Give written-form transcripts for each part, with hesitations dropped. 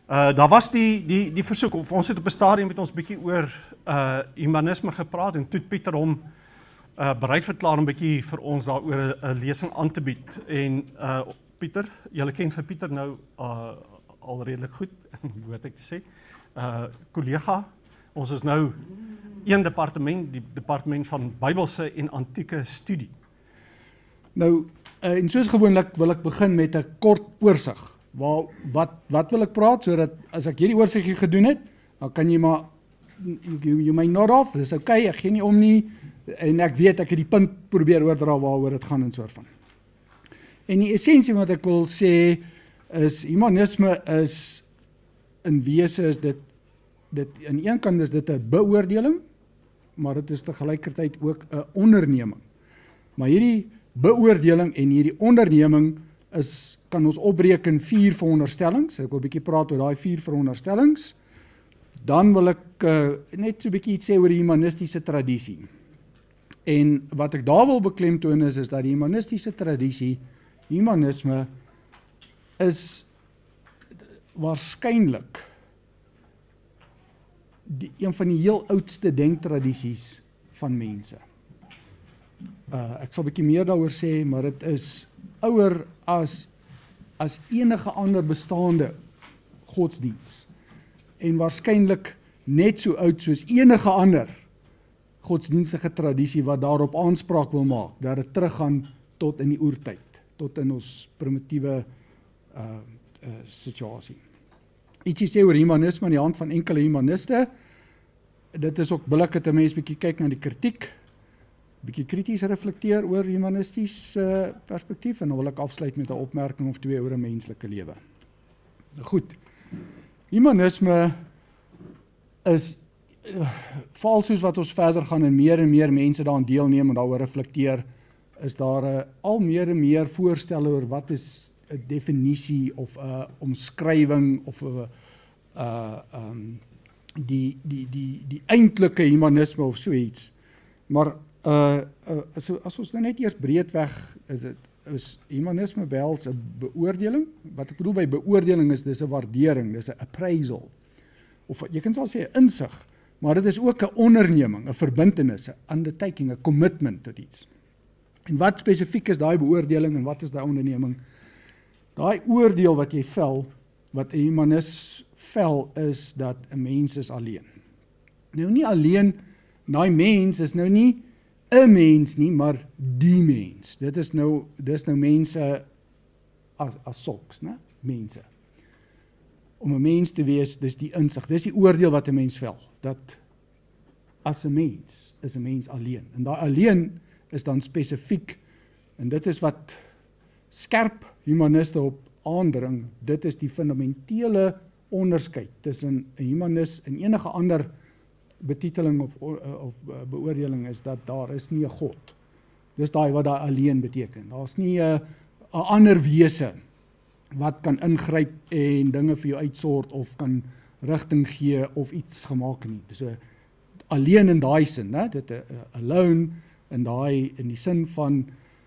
Daar was die versoek, of ons het op 'n stadium met ons bietjie oor humanisme gepraat en toe het Pieter hom bereid verklaar om bietjie vir ons daaroor 'n lesing aan te bied. En Pieter, julle ken vir Pieter nou al redelik goed, moet ek te sê. Kollega, ons is nou een departement, die departement van Bybelse en antieke studie. Nou, en soos gewoonlik wil ek begin met 'n kort oorsig. Wat wil ek praat, sodat as ek hierdie oorsiggie gedoen het, dan kan jy maar, you may nod off, dis okay, ek gee nie om nie, en ek weet, ek het die punt probeer oordra waaroor dit gaan en soort van. En die essensie wat ek wil sê, is, humanisme is, in wese is dit aan een kant is dit 'n beoordeling, maar dit is tegelijkertijd ook 'n onderneming. Maar hierdie beoordeling en hierdie onderneming kan ons opbreek in 4 veronderstellings. Ek wil 'n bietjie praat oor daai 4 veronderstellings. Dan wil ek net so 'n bietjie iets sê oor die humanistiese tradisie. En wat ek daar wil beklemtoon is dat die humanistiese tradisie, humanisme, is waarskynlik een van die heel oudste denktradisies van mense. Ek sal 'n bietjie meer daaroor sê, maar dit is ouer as enige ander bestaande godsdiens. En waarskynlik net so oud soos enige ander godsdienstige tradisie wat daarop aanspraak wil maak, dat dit teruggaan tot in die oertyd, tot in ons primitiewe situasie. Ietsie sê oor humanisme aan die hand van enkele humaniste. Dit is ook billik dat 'n mens bietjie kyk na die kritiek, bietjie krities reflekteer oor humanisties perspektief, en dan wil ek afsluit met 'n opmerking of 2 oor 'n menslike lewe. Goed, humanisme is, val soos wat ons verder gaan en meer mense daaraan deelneem en daaroor reflekteer, is daar al meer en meer voorstelle oor wat is 'n definisie of 'n omskrywing of 'n die eintlike humanisme of so iets. Maar as ons nou net eers breedweg, is humanisme behels 'n beoordeling. Wat ek bedoel by beoordeling is, dis 'n waardering, dis 'n appraisal. Of jy kan selfs sê 'n insig, maar dit is ook 'n onderneming, 'n verbintenis, 'n undertaking, 'n commitment tot iets. En wat spesifiek is daai beoordeling en wat is daai onderneming? Daai oordeel wat jy vel, wat 'n humanis vel, is dat 'n mens is alleen. Nou nie alleen, daai mens is nou nie 'n mens nie, maar die mens. Dis nou mense as sulks, né? Mense. Om 'n mens te wees, dis die insig, dis die oordeel wat 'n mens vel, dat as 'n mens is 'n mens alleen. En daai alleen is dan spesifiek, en dit is wat skerp humaniste op aandring, dit is die fundamentele onderskeid tussen 'n humanis en enige ander betiteling of beoordeling, is dat daar is nie 'n God. Dis daai wat daai alleen beteken. Daar's nie 'n ander wese wat kan ingryp en dinge vir jou uitsort of kan rigting gee of iets gemaak nie. Dis alleen in daai sin, né? Dit alone in die sin van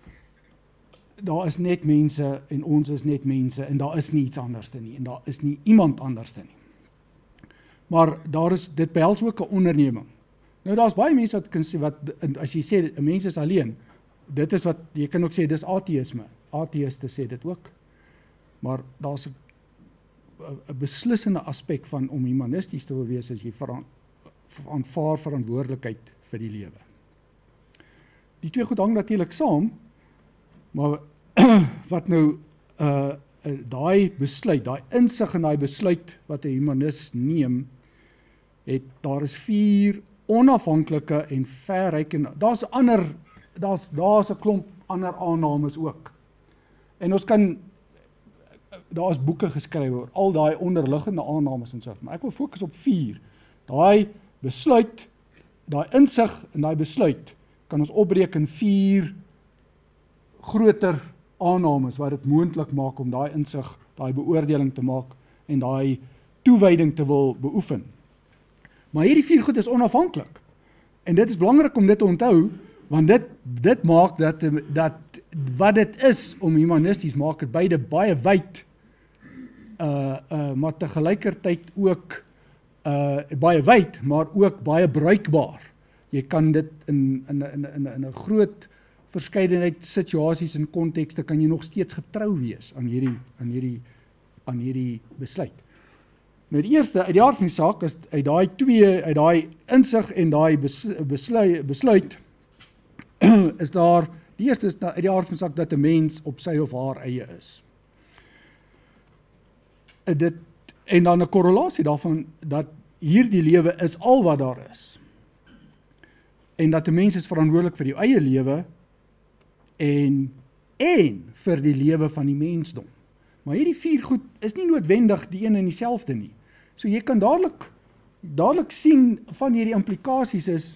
daar is net mense en ons is net mense en daar is nie iets anderste nie en daar is nie iemand anderste nie. Maar dit behels ook 'n onderneming. Nou daar's baie mense wat kan sê, as jy sê 'n mens is alleen, dit is wat, jy kan ook sê, dis ateïsme. Ateïste sê dit ook. Maar daar's 'n beslissende aspek van om humanisties te wil wees, as jy aanvaar verantwoordelikheid vir die lewe. Die twee goed hang natuurlik saam, maar wat nou daai besluit, daai insig en daai besluit wat 'n humanis neem, daar is 4 onafhanklike en verrykende, daar's 'n klomp ander aannames ook. En daar is boeke geskryf oor al daai onderliggende aannames en so, maar ek wil fokus op 4. Daai besluit, daai insig en daai besluit kan ons opbreek in 4 groter aannames wat dit moontlik maak om daai insig, daai beoordeling te maak en daai toewyding te wil beoefen. Maar hierdie 4 goed is onafhanklik. En dit is belangrik om dit te onthou, want dit maak dat wat dit is om humanisties maak, het beide baie wyd maar tegelijkertijd ook baie wyd, maar ook baie bruikbaar. Jy kan dit in 'n groot verskeidenheid situasies en kontekste kan jy nog steeds getrou wees aan hierdie besluit. Nou die eerste, uit die aard van die saak, is uit daai insig en daai besluit, is daar, die eerste is uit die aard van die saak, dat 'n mens op sy of haar eie is. En dan 'n korrelasie daarvan, dat hierdie lewe is al wat daar is. En dat 'n mens is verantwoordelik vir jou eie lewe, en vir die lewe van die mensdom. Maar hierdie 4 goed is nie noodwendig die een en dieselfde nie. So jy kan dadelik sien van hierdie implikasies is,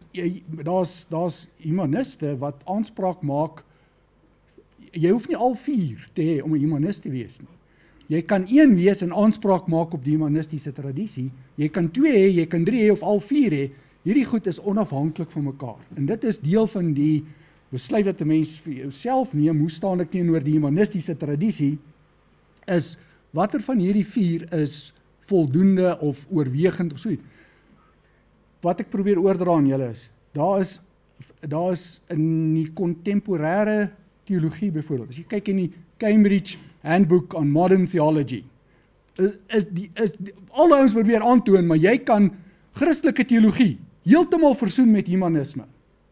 daar's humaniste wat aanspraak maak, jy hoef nie al 4 te hê om 'n humanist te wees nie. Jy kan 1 wees en aanspraak maak op die humanistiese tradisie, jy kan 2 hê, jy kan 3 hê of al 4 hê, hierdie goed is onafhanklik van mekaar. En dit is deel van die besluit wat 'n mens vir jouself neem, hoe staan ek teenoor die humanistiese tradisie, is watter van hierdie 4 is voldoende of oorwegend of so iets. Wat ek probeer oordra aan julle is, daar is in die kontemporêre teologie byvoorbeeld, as jy kyk in die Cambridge Handbook on Modern Theology, is alle ouens probeer aantoon, maar jy kan Christelike teologie heeltemal versoen met humanisme.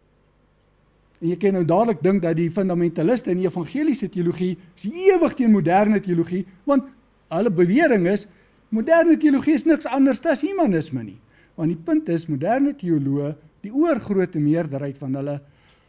En jy kan nou dadelik dink dat die fundamentaliste in die evangeliese teologie is ewig teen moderne teologie, want hulle bewering is, moderne teologie is niks anders as humanisme nie. Want die punt is, moderne teoloë, die oorgrote meerderheid van hulle,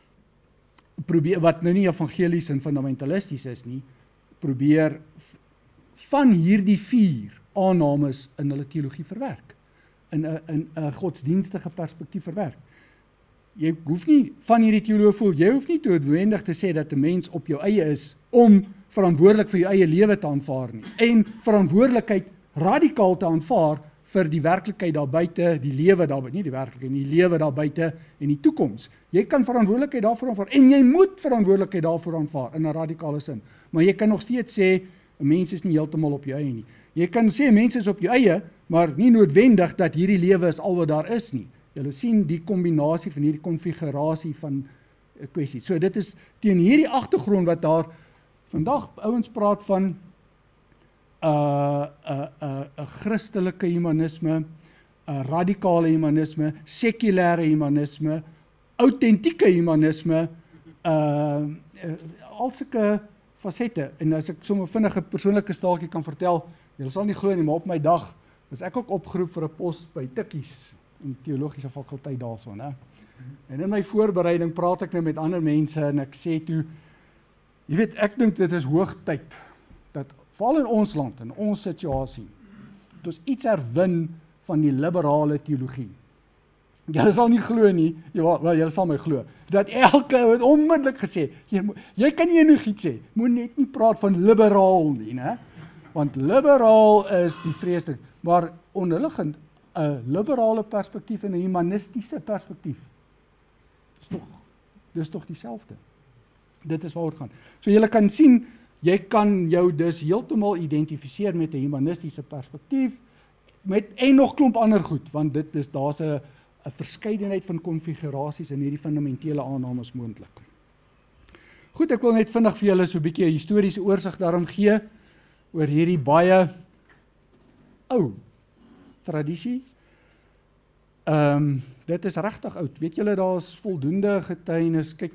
wat nou nie evangelies en fundamentalisties is nie, probeer van hierdie 4 aannames in hulle teologie verwerk, in 'n godsdienstige perspektief verwerk. Jy hoef nie van hierdie teoloë voel, jy hoef nie noodwendig te sê dat 'n mens op jou eie is om verantwoordelik vir jou eie lewe te aanvaar nie, en verantwoordelikheid radikaal te aanvaar vir die werklikheid daar buite, die lewe daar buite, nie die werklikheid, die lewe daar buite en die toekoms. Jy kan verantwoordelikheid daarvoor aanvaar, en jy moet verantwoordelikheid daarvoor aanvaar, in 'n radikale sin. Maar jy kan nog steeds sê, 'n mens is nie heeltemal op jou eie nie. Jy kan sê, mense is op jou eie, maar nie noodwendig dat hierdie lewe is al wat daar is nie. Julle sien die kombinasie van hierdie konfigurasie van kwessies. So dit is teen hierdie agtergrond wat daar vandag ouens praat van 'n Christelike humanisme, 'n radikale humanisme, sekulêre humanisme, autentieke humanisme, al sulke fasette. En as ek sommer vinnig 'n persoonlike staaltjie kan vertel, julle sal nie glo nie, maar op my dag was ek ook opgeroep vir 'n pos by Tikkies in die teologiese fakulteit daarso, né? En in my voorbereiding praat ek nou met ander mense en ek sê toe, jy weet, ek dink dit is hoogtyd dat veral in ons land, in ons situasie, dat ons iets herwin van die liberale teologie. Julle sal nie glo nie, wel, julle sal my glo, dat elke het onmiddellik gesê, jy kan nie enigiets sê, moet net nie praat van liberaal nie, né? Want liberaal is die vreeslik, maar onderliggend 'n liberale perspektief en 'n humanistiese perspektief. Dis tog dieselfde. Dit is waaroor gaan. So julle kan sien, jy kan jou dus heeltemal identifiseer met 'n humanistiese perspektief, en nog klomp ander goed, want daar's 'n verskeidenheid van konfigurasies in hierdie fundamentele aannames moontlik. Goed, ek wil net vinnig vir julle so 'n bietjie 'n historiese oorsig daarom gee, oor hierdie baie ou tradisie. Dit is regtig oud. Weet julle, daar's voldoende getuienis. Kyk,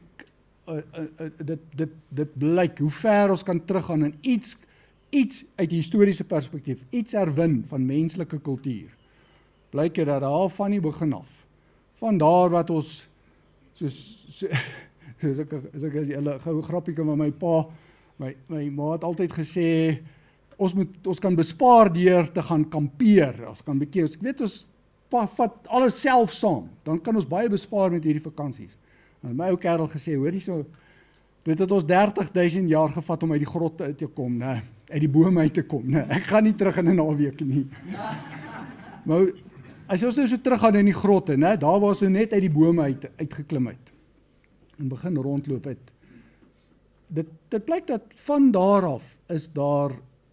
dit blyk hoe ver ons kan teruggaan en iets uit die historiese perspektief, iets herwin van menslike kultuur. Blyk dit dat daar van die begin af, van daar wat ons, soos ek as julle gou grappieke met my pa, my ma het altyd gesê, ons kan bespaar deur te gaan kampeer, ons kan ek weet ons vat alles self saam, dan kan ons baie bespaar met hierdie vakansies. En my ou kerel gesê, hoor hierso, dit het ons 30.000 jaar gevat om uit die grotte uit te kom, nee, uit die bome uit te kom, nee, ek gaan nie terug in 'n naweek nie. Maar as ons nou so terug gaan in die grotte, nee, daar waar ons nou net uit die bome uitgeklim het, en begin rondloop het, dit blyk dat van daar af is daar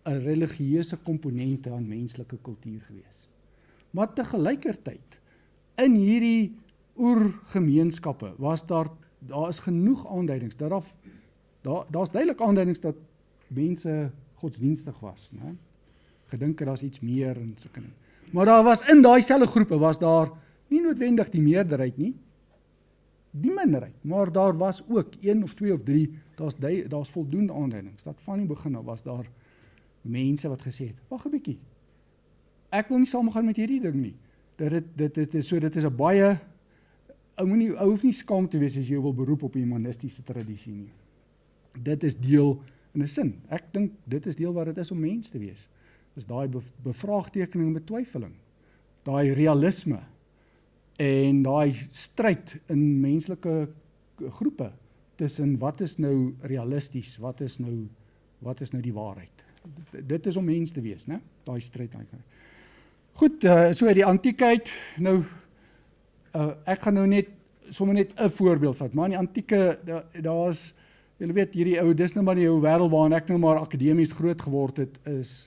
'n religieuse komponente aan menslike kultuur gewees. Maar tegelykertyd, in hierdie oergemeenskappe was daar is genoeg aanduidings, daar's duidelik aanduidings dat mense godsdienstig was, né? Gedink het daar's iets meer en sulke ding. Maar daar was in daai selfde groepe was daar nie noodwendig die meerderheid nie, die minderheid, maar daar was ook 1 of 2 of 3, daar's voldoende aanduidings, dat van die begin af was daar mense wat gesê het, wag 'n bietjie, ek wil nie saamgaan met hierdie ding nie, dit is 'n baie, ou hoef nie skaam te wees as jy wil beroep op 'n humanistiese tradisie nie. Dit is deel, in 'n sin, ek dink dit is deel wat dit is om mens te wees, is daai bevraagtekening en betwyfeling, daai realisme, en daai stryd in menslike groepe, tussen wat is nou realisties, wat is nou die waarheid. Dit is om mens te wees, né? Daai stryd. Goed, so die antiekheid, nou, ek gaan nou sommer net 'n voorbeeld vat, maar in die antieke, daar's, julle weet, hierdie ou, dis nou maar die ou wêreld waarin ek nou maar akademies groot geword het, is,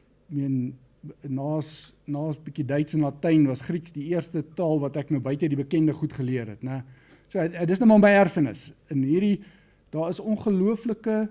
naas bietjie Duits en Latyn was Grieks die eerste taal wat ek nou buite die bekende goed geleer het, né? So, dis nou maar my erfenis. In hierdie, daar is ongelooflike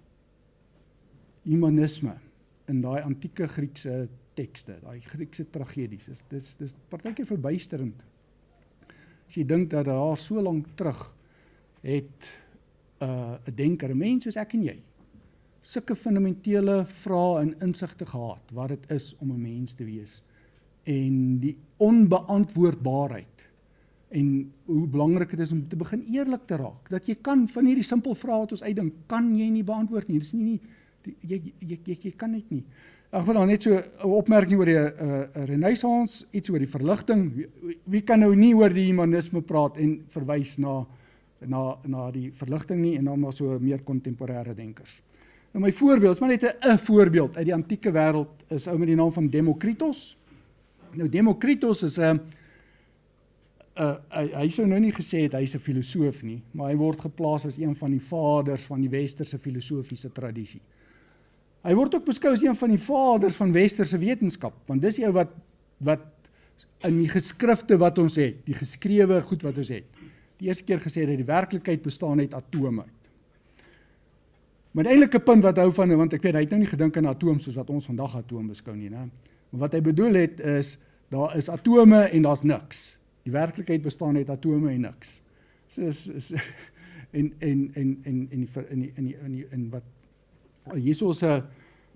humanisme in daai antieke Griekse tekste, daai Griekse tragedies. Dis partykeer verbuisterend. As jy dink dat daar so lank terug het 'n denker, 'n mens soos ek en jy, sulke fundamentele vrae en insigte gehad, wat dit is om 'n mens te wees, en die onbeantwoordbaarheid, en hoe belangrik dit is om te begin eerlik te raak, dat jy kan van hierdie simpel vrae wat ons uitdink, kan jy nie beantwoord nie, dis nie, jy kan net nie. Ek wil dan net so 'n opmerking oor die Renaissance, iets oor die verligting, wie kan nou nie oor die humanisme praat en verwys na die verligting nie, en dan maar so meer kontemporêre denkers. Nou my voorbeeld, is maar net 'n voorbeeld uit die antieke wêreld, is ou met die naam van Demokritos. Nou Demokritos is hy sou nou nie gesê het, hy is 'n filosoof nie, maar hy word geplaas as een van die vaders van die westerse filosofiese tradisie. Hy word ook beskou as een van die vaders van westerse wetenskap, want dis die ou wat in die geskrifte wat ons het, die geskrewe goed wat ons het, die eerste keer gesê dat die werklikheid bestaan uit atome uit. Maar die eindelike punt wat hou van, want ek weet, hy het nou nie gedink aan atoom soos wat ons vandag atoom beskou nie, né? Maar wat hy bedoel het is, daar is atome en daar's niks. Die werklikheid bestaan uit atome en niks. En wat hierso is 'n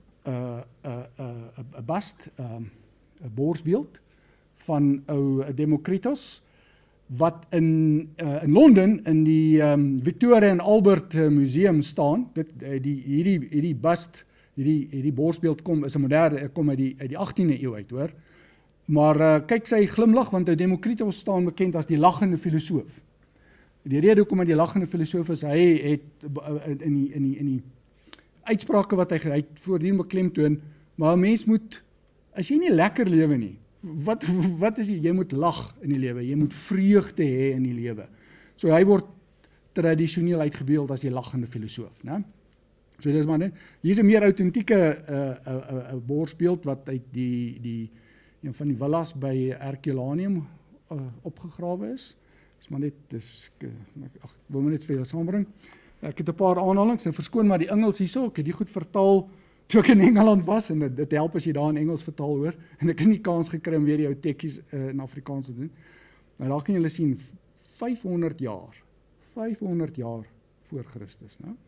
bust, 'n borsbeeld van ou Demokritos, wat in Londen in die Victoria and Albert Museum staan. Hierdie bust, hierdie borsbeeld is 'n moderne, kom uit die 18de eeu uit, hoor. Maar kyk sy glimlag, want Demokritos staan bekend as die lachende filosoof. Die rede hoekom hy die lachende filosoof is, hy het in die uitsprake wat hy het voortdurend beklemtoon, maar 'n mens moet, as jy nie lekker lewe nie, wat is jy moet lag in die lewe, jy moet vreugde hê in die lewe. So hy word tradisioneel uitgebeeld as die lachende filosoof, né? So dis maar net, hier is 'n meer autentieke borsbeeld wat uit een van die villas by Herculaneum opgegrawe is. Dis maar net, ek wil maar net vir julle saambring. Ek het 'n paar aanhalings, en verskoon maar die Engels hierso, ek het die goed vertaal toe ek in Engeland was, en dit help as jy daar in Engels vertaal, hoor, en ek het nie kans gekry om weer jou teksies in Afrikaans te doen. Nou daar kan julle sien, 500 jaar voor Christus, nou.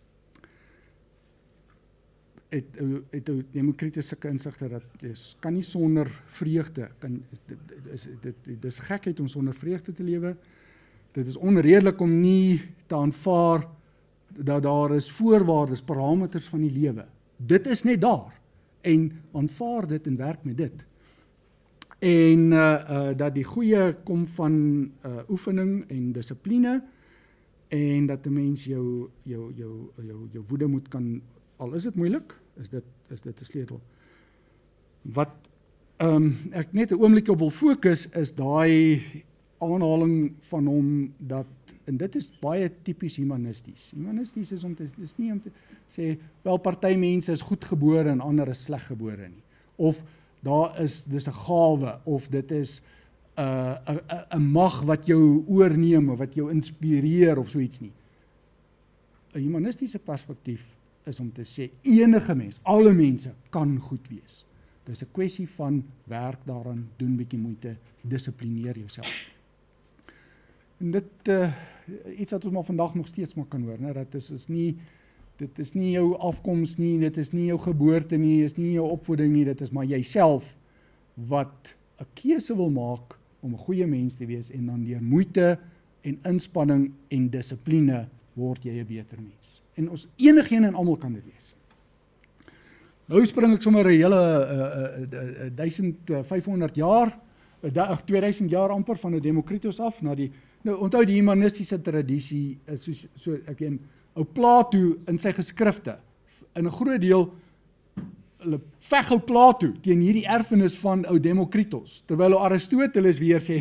Het Demokritos sulke insigte dat jy kan nie sonder vreugde, dit is gekheid om sonder vreugde te lewe, dit is onredelik om nie te aanvaar dat daar is voorwaardes, parameters van die lewe. Dit is net daar, en aanvaar dit en werk met dit. En dat die goeie kom van oefening en dissipline, en dat 'n mens jou woede moet kan, al is dit moeilik, is dit 'n sleutel. Wat ek net 'n oomblik op wil fokus, is daai aanhaling van hom dat, en dit is baie tipies humanisties. Humanisties is nie om te sê, wel party mense is goed gebore en ander is sleg gebore nie. Of dis 'n gawe, of dit is 'n mag wat jou oorneem, of wat jou inspireer, of so iets nie. 'n Humanistiese perspektief is om te sê, enige mens, alle mense kan goed wees. Dis 'n kwessie van werk daaraan, doen bietjie moeite, dissiplineer jouself. En dit, iets wat ons maar vandag nog steeds maar kan hoor, né? Dit is nie jou afkoms nie, dit is nie jou geboorte nie, dit is nie jou opvoeding nie, dit is maar jyself wat 'n keuse wil maak om 'n goeie mens te wees, en dan deur moeite en inspanning en dissipline word jy 'n beter mens. En ons enigeen en almal kan dit wees. Nou spring ek sommer 'n hele 1500 jaar, 2000 jaar amper van 'n Demokritos af na die, nou onthou die humanistiese tradisie is so ek weet, ou Plato in sy geskrifte, in 'n groot deel hulle veg ou Plato teen hierdie erfenis van ou Demokritos, terwyl Aristoteles weer sê,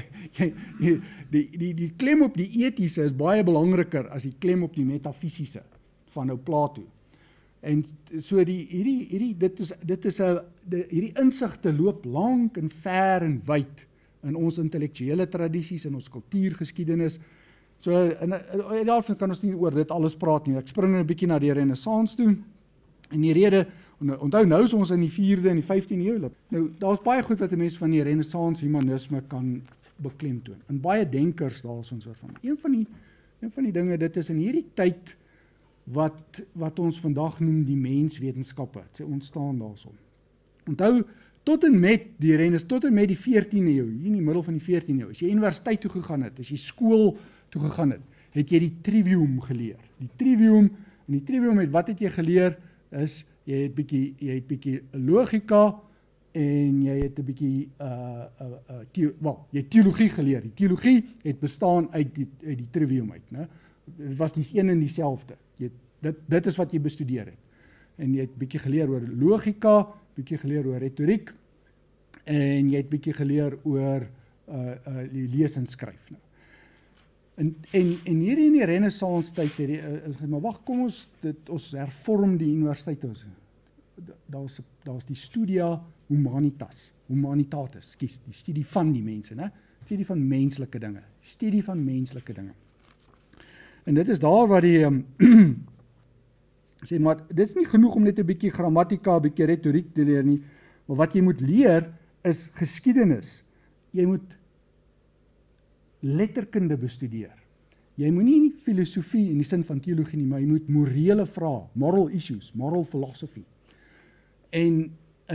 die klem op die etiese is baie belangriker as die klem op die metafisiese van ou Plato. En so hierdie insigte loop lank en ver en wyd in ons intellektuele tradisies, in ons kultuurgeskiedenis. So daarvan kan ons nie oor dit alles praat nie. Ek spring nou 'n bietjie na die Renessans toe. En die rede, onthou nou is ons in die 4de en die 15de eeu. Nou daar's baie goed wat 'n mens van die Renessans humanisme kan beklemtoon. En baie denkers daar is ons oor van. Een van die dinge, dit is in hierdie tyd wat ons vandag noem die menswetenskappe, sy ontstaan daarson. Onthou, tot en met die 14de eeu, hier in die middel van die 14de eeu, as jy universiteit toe gegaan het, as jy skool toe gegaan het jy die trivium geleer. Die trivium het, wat het jy geleer, is, jy het bietjie logika, en jy het 'n bietjie, jy het teologie geleer. Die teologie het bestaan uit die trivium uit, né? Dit was die een en dieselfde. Dit is wat jy bestudeer het. En jy het bietjie geleer oor logika, bietjie geleer oor retoriek, en jy het bietjie geleer oor lees en skryf. Nou. En hier in die Renaissance tyd, maar wag, kom ons hervorm die universiteit. Daar's die studia humanitatis, die studie van die mense, né? Studie van menslike dinge. En dit is daar waar die sê, maar dit is nie genoeg om net 'n bietjie grammatika, 'n bietjie retoriek te leer nie, maar wat jy moet leer is geskiedenis. Jy moet letterkunde bestudeer. Jy moet nie filosofie in die sin van teologie nie, maar jy moet morele vrae, moral issues, moral philosophy. En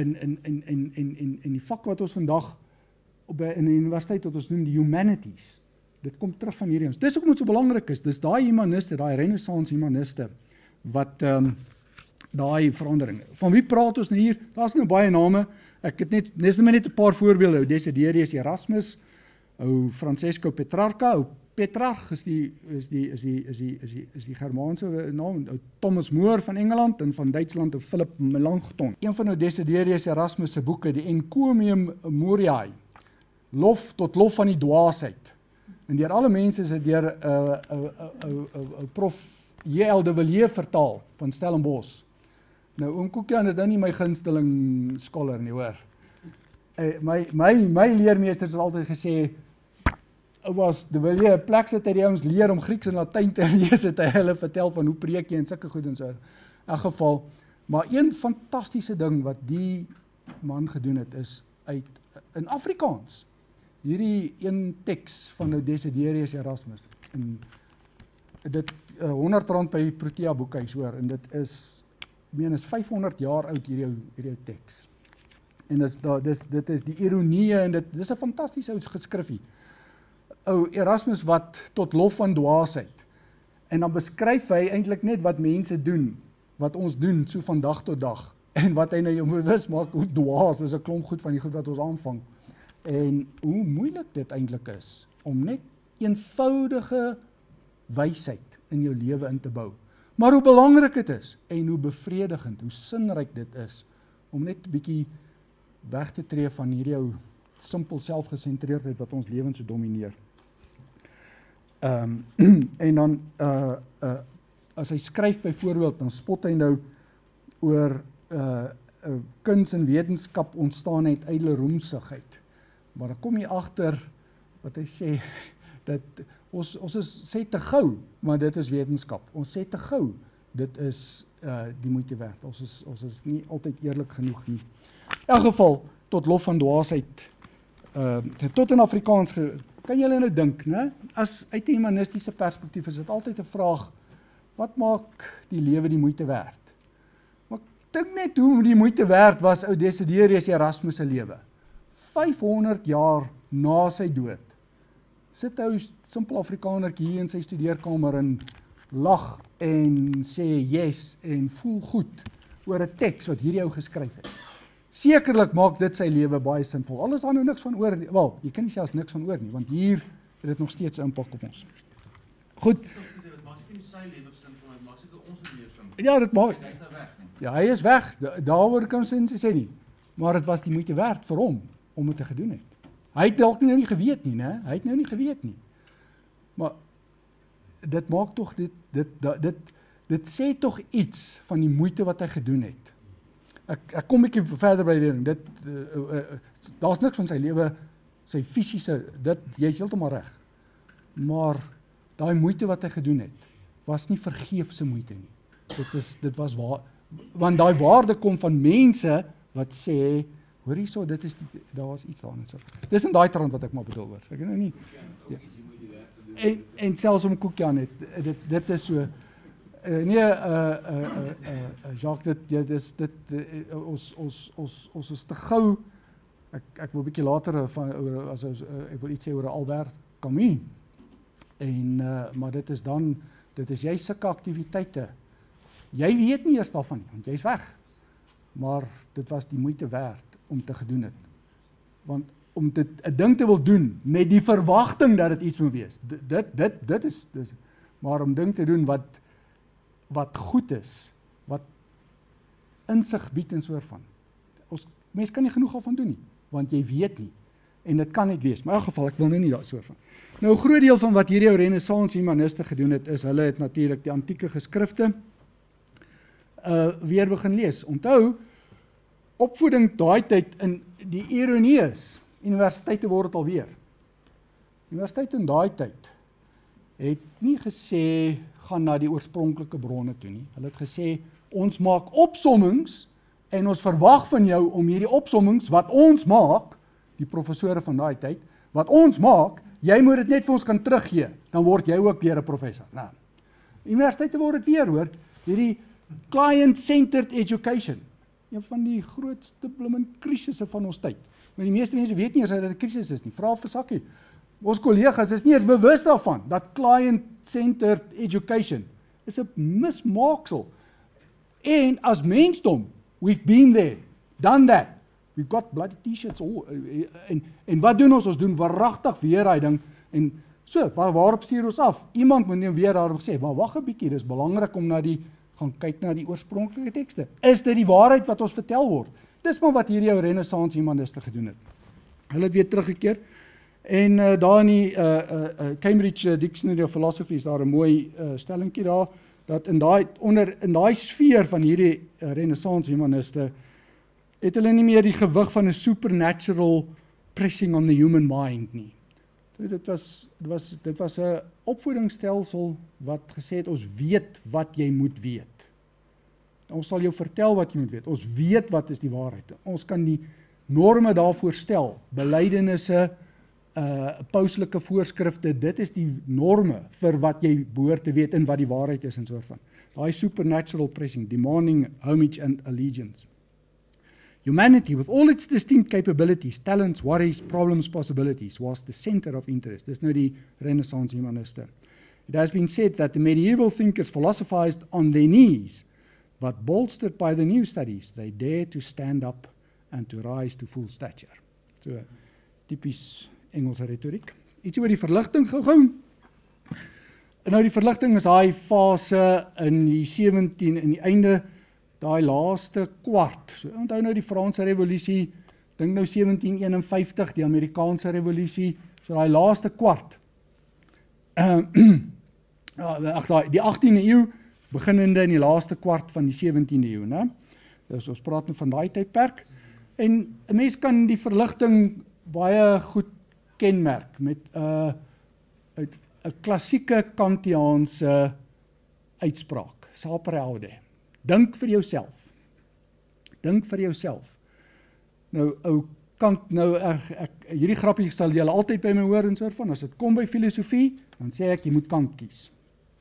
die vak wat ons vandag in die universiteit wat ons noem die humanities, dit kom terug van hierdie ons. Dis ook wat so belangrik is, dis daai humaniste, daai Renaissance humaniste wat daai verandering. Van wie praat ons nou hier? Daar's nou baie name. Ek het net 'n paar voorbeelde. Ou Desiderius Erasmus, ou Francesco Petrarca, ou Petrarch is die Germaanse naam, ou Thomas More van Engeland en van Duitsland ou Philip Melanchthon. Een van ou Desiderius Erasmus se boeke, die Encomium Moriae, tot lof van die dwaasheid. En deur alle mense is dit deur prof J.L. de Villiers vertaal van Stellenbosch. Nou oom Koekian is nou nie my gunsteling scholar nie, hoor. My leermeester het altyd gesê, was de Villiers, plek sit hy die ouens leer om Grieks en Latyn te lees, het hy hulle vertel van hoe preek jy en sulke goed en so. In elk geval, maar een fantastiese ding wat die man gedoen het, is in Afrikaans, hierdie een teks van nou Desiderius Erasmus, en dit R100 by Protea boekhuis, hoor, en dit is 500 jaar oud hierdie teks. En dit is die ironie, en dit is 'n fantastiese ou geskrifie. Ou Erasmus wat tot lof van dwaasheid. En dan beskryf hy eintlik net wat mense doen, wat ons doen so van dag tot dag, en wat hy nou jou bewus maak hoe dwaas is 'n klomp goed van die goed wat ons aanvang. En hoe moeilik dit eintlik is om net eenvoudige wysheid in jou lewe in te bou. Maar hoe belangrik dit is en hoe bevredigend, hoe sinryk dit is om net 'n bietjie weg te tree van hierdie ou simpel selfgesentreerdheid wat ons lewens so domineer. En dan, as hy skryf byvoorbeeld, dan spot hy nou oor kuns en wetenskap ontstaan uit ydelle roemsigheid. Maar dan kom jy agter wat hy sê, dat ons sê te gou, maar dit is wetenskap. Ons sê te gou, dit is die moeite werd. Ons is nie altyd eerlik genoeg nie. In elk geval, tot lof van dwaasheid, tot in Afrikaans, kan julle nou dink, né? As uit 'n humanistiese perspektief is dit altyd 'n vraag, wat maak die lewe die moeite werd? Maar dink net hoe die moeite werd was ou Desiderius Erasmus se lewe. 500 jaar na sy dood, sit ou simpel Afrikanertjie hier in sy studeerkamer en lag en sê yes en voel goed oor 'n teks wat hierdie ou geskryf het. Sekerlik maak dit sy lewe baie sinvol. Al is daar nou niks van oor nie. Wel, jy kan nie selfs niks van oor nie, want hier het dit nog steeds 'n impak op ons. Goed. Dit maak seker nie sy lewe sinvol, dit maak seker ons lewe sinvol. Ja, dit maak. Hy is nou weg nie. Ja, hy is weg. Daaroor kan ons sê nie. Maar dit was die moeite werd vir hom om dit te gedoen het. Hy het dalk nou nie geweet nie, né? Hy het nou nie geweet nie. Maar dit maak tog dit sê tog iets van die moeite wat hy gedoen het. Ek kom 'n bietjie verder by die ding. Daar's niks van sy lewe, sy fisiese, jy's heeltemal reg. Maar daai moeite wat hy gedoen het, was nie vergeefse moeite nie. Dit was waar, want daai waarde kom van mense wat sê, hoor hierso, daar was iets daarin. Dis in daai trant wat ek maar bedoel was. Ek nou nie. Ja. En selfs om koekie aan het, dit is so. Jacques, ons is te gou. Ek wil 'n bietjie later ek wil iets sê oor Albert Camus. Maar dit is jy sulke aktiwiteite. Jy weet nie eers daarvan nie, want jy's weg. Maar dit was die moeite werd om te gedoen het. Want om dit 'n ding te wil doen met die verwagting dat dit iets moet wees. Dit is maar om ding te doen wat goed is, wat insig bied en soort van. Mens kan nie genoeg daarvan doen nie, want jy weet nie. En dit kan net wees. Maar in elk geval, ek wil nou nie daar soort van. Nou 'n groot deel van wat hierdie ou Renaissance humaniste gedoen het, is hulle het natuurlik die antieke geskrifte weer begin lees. Onthou, opvoeding daai tyd in die ironie is, universiteite word dit alweer. Universiteite in daai tyd het nie gesê, gaan na die oorspronklike bronne toe nie. Hulle het gesê, ons maak opsommings, en ons verwag van jou om hierdie opsommings, wat ons maak, die professore van daai tyd, wat ons maak, jy moet dit net vir ons kan teruggee, dan word jy ook weer 'n professor. Nou, universiteite word dit weer, hoor, hierdie client-centered education, een van die grootste blimmend krisisse van ons tyd. Maar die meeste mense weet nie eers dat dit 'n krisis is nie. Vra vir Sakkie. Ons kollegas is nie eens bewus daarvan, dat client-centered education is 'n mismaaksel. En as mensdom, we've been there, done that. We've got bloody t-shirts all, en wat doen ons? Ons doen waaragtig weer daai ding, en so, waarop stuur ons af? Iemand moet nou weer daarop sê, maar wag 'n bietjie, dis belangrik om gaan kyk na die oorspronklike tekste. Is dit die waarheid wat ons vertel word? Dis maar wat hierdie ou Renaissance humaniste gedoen het. Hulle het weer teruggekeer, en daar in die Cambridge Dictionary of Philosophy is daar 'n mooi stellingkie daar, dat in daai sfeer van hierdie Renaissance humaniste, het hulle nie meer die gewig van 'n supernatural pressing on the human mind nie. Dit was 'n opvoedingsstelsel wat gesê het, ons weet wat jy moet weet. Ons sal jou vertel wat jy moet weet. Ons weet wat is die waarheid. Ons kan die norme daarvoor stel, belydenisse, pauslike voorskrifte, dit is die norme vir wat jy behoort te weet en wat die waarheid is en soort van. Daai supernatural pressing, demanding homage and allegiance. Humanity, with all its distinct capabilities, talents, worries, problems, possibilities, was the center of interest. Dis nou die Renaissance humaniste. It has been said that the medieval thinkers philosophized on their knees, but bolstered by the new studies, they dared to stand up and to rise to full stature. So, typies Engelse retoriek. Iets oor die verligting gou. En nou die verligting is daai fase in die 17, in die einde, daai laaste kwart. So onthou nou die Franse revolusie, dink nou 1751, die Amerikaanse revolusie, so daai laaste kwart. Die 18de eeu, beginnende in die laaste kwart van die 17de eeu, né? Dus ons praat nou van daai tydperk. En 'n mens kan die verligting baie goed kenmerk met 'n klassieke Kantiaanse uitspraak, sapere aude. Dink vir jouself. Dink vir jouself. Nou, ou Kant, hierdie grappie sal julle altyd by my hoor en soort van, as dit kom by filosofie, dan sê ek, jy moet Kant kies.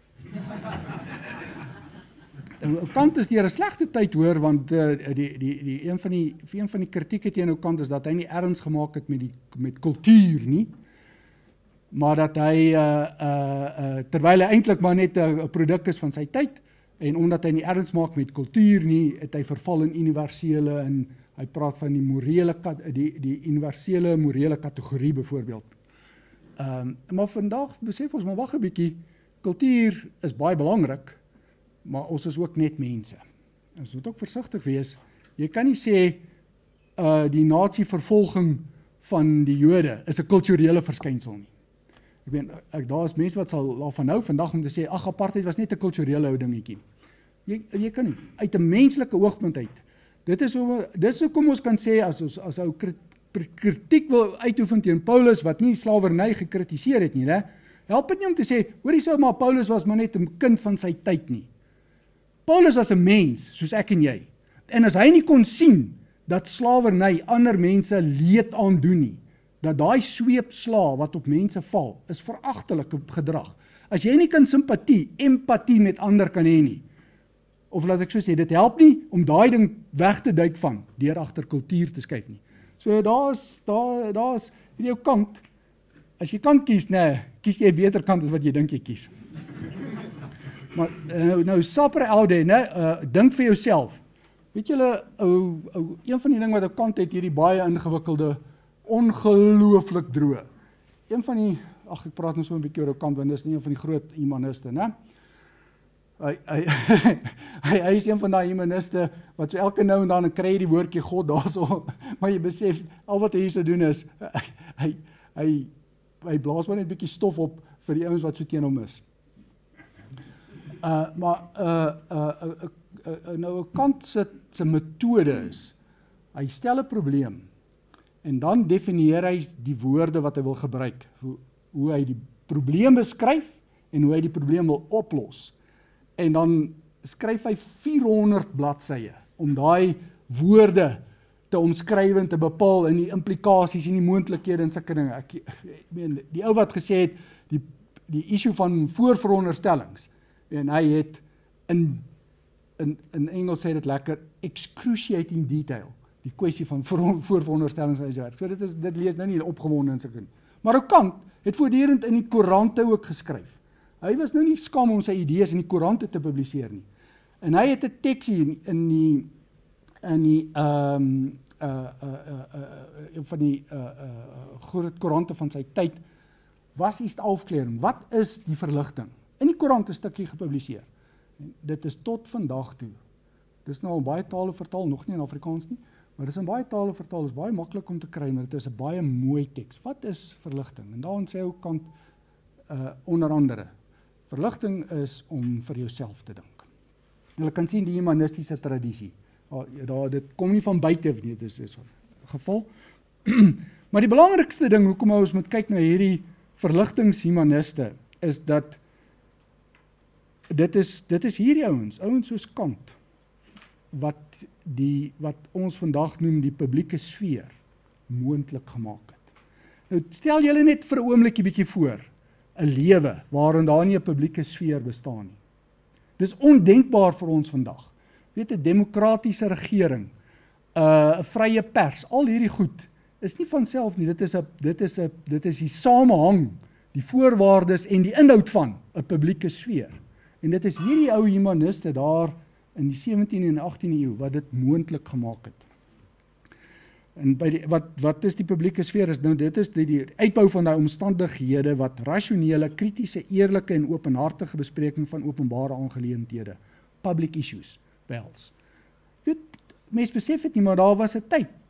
Kant is deur 'n slegte tyd hoor, want een van die kritieke teen Kant is dat hy nie erns gemaak het met kultuur nie, maar dat hy, terwyl hy eintlik maar net 'n produk is van sy tyd, en omdat hy nie erns maak met kultuur nie, het hy verval in universele, en hy praat van die universele morele kategorie byvoorbeeld. Maar vandag besef ons, maar wag 'n bietjie, kultuur is baie belangrik, maar ons is ook net mense. Ons moet ook versigtig wees. Jy kan nie sê die nazi-vervolging van die Jode is 'n kulturele verskynsel nie. Ek meen, daar is mense wat sal daarvan hou vandag om te sê, ag, apartheid was net 'n kulturele ou dingetjie. Jy kan nie, uit 'n menslike oogpunt uit. Dit is hoekom ons kan sê, as ou kritiek wil uitoefen teen Paulus, wat nie slawerny gekritiseer het nie, né? Help dit nie om te sê, hoorie sou maar Paulus was maar net 'n kind van sy tyd nie. Paulus was 'n mens, soos ek en jy. En as hy nie kon sien dat slawerny ander mense leed aandoen nie, dat daai sweep sla wat op mense val, is veragtelike gedrag. As jy nie kan empatie met ander kan hê nie, of laat ek so sê, dit help nie om daai ding weg te duik van, deur agter kultuur te skuif nie. So daar's jou Kant, as jy kan kies, nee, kies jy 'n beter kant as wat jy dink jy kies. Maar nou sapere aude, dink vir jouself. Weet julle, een van die ding wat op Kant het, hierdie baie ingewikkelde, ongelooflik droë. Een van die, ek praat nou so 'n bietjie oor Kant, want dis nie een van die groot humaniste, né? Hy is een van daai humaniste wat so elke nou en dan kry die woordjie God daarso, maar jy besef, al wat hy hier so doen is, hy blaas maar net 'n bietjie stof op vir die ouens wat so teen hom is. Nou Kant se metode is, hy stel 'n probleem en dan definieer hy die woorde wat hy wil gebruik, hoe hy die probleem beskryf en hoe hy die probleem wil oplos. En dan skryf hy 400 bladsye om daai woorde te omskryf en te bepaal en die implikasies en die moontlikhede en sulke dinge. Ek meen, die ou wat gesê het, die issue van voorveronderstellings, en hy het in Engels sê dit lekker, excruciating detail, die kwessie van voorveronderstellings in sy werk. So dit lees nou nie opgewonde in sulke. Maar Kant het voortdurend in die koerante ook geskryf. Hy was nou nie skaam om sy idees in die koerante te publiseer nie. En hy het 'n teksie in die van die groot koerante van sy tyd, was die aufklering. Wat is die verligting? In die koerant 'n stukkie gepubliseer. Dit is tot vandag toe. Dit is nou in baie tale vertaal, nog nie in Afrikaans nie, maar dit is in baie tale vertaal, is baie maklik om te kry, maar dit is 'n baie mooi teks. Wat is verligting? En daarin sê ook Kant onder andere, verligting is om vir jouself te dink. Julle kan sien die humanistiese tradisie. Dit kom nie van buite nie, dit is so 'n geval. Maar die belangrikste ding, hoekom ons moet kyk na hierdie verligtingshumaniste, is dat dit is hierdie ouens soos Kant, wat ons vandag noem die publieke sfeer moontlik gemaak het. Nou stel julle net vir 'n oombliekie bietjie voor, 'n lewe waarin daar nie 'n publieke sfeer bestaan nie. Dis ondenkbaar vir ons vandag. Weet, 'n demokratiese regering, 'n vrye pers, al hierdie goed is nie van self nie. Dit is die samehang, die voorwaardes en die inhoud van 'n publieke sfeer. En dit is hierdie ou humaniste daar in die 17de en 18de eeu wat dit moontlik gemaak het. En wat is die publieke sfeer? Nou, dit is die uitbou van die omstandighede wat rasionele, kritiese, eerlike en openhartige bespreking van openbare aangeleenthede, public issues, behels. Weet, mens besef het nie, maar daar was 'n tyd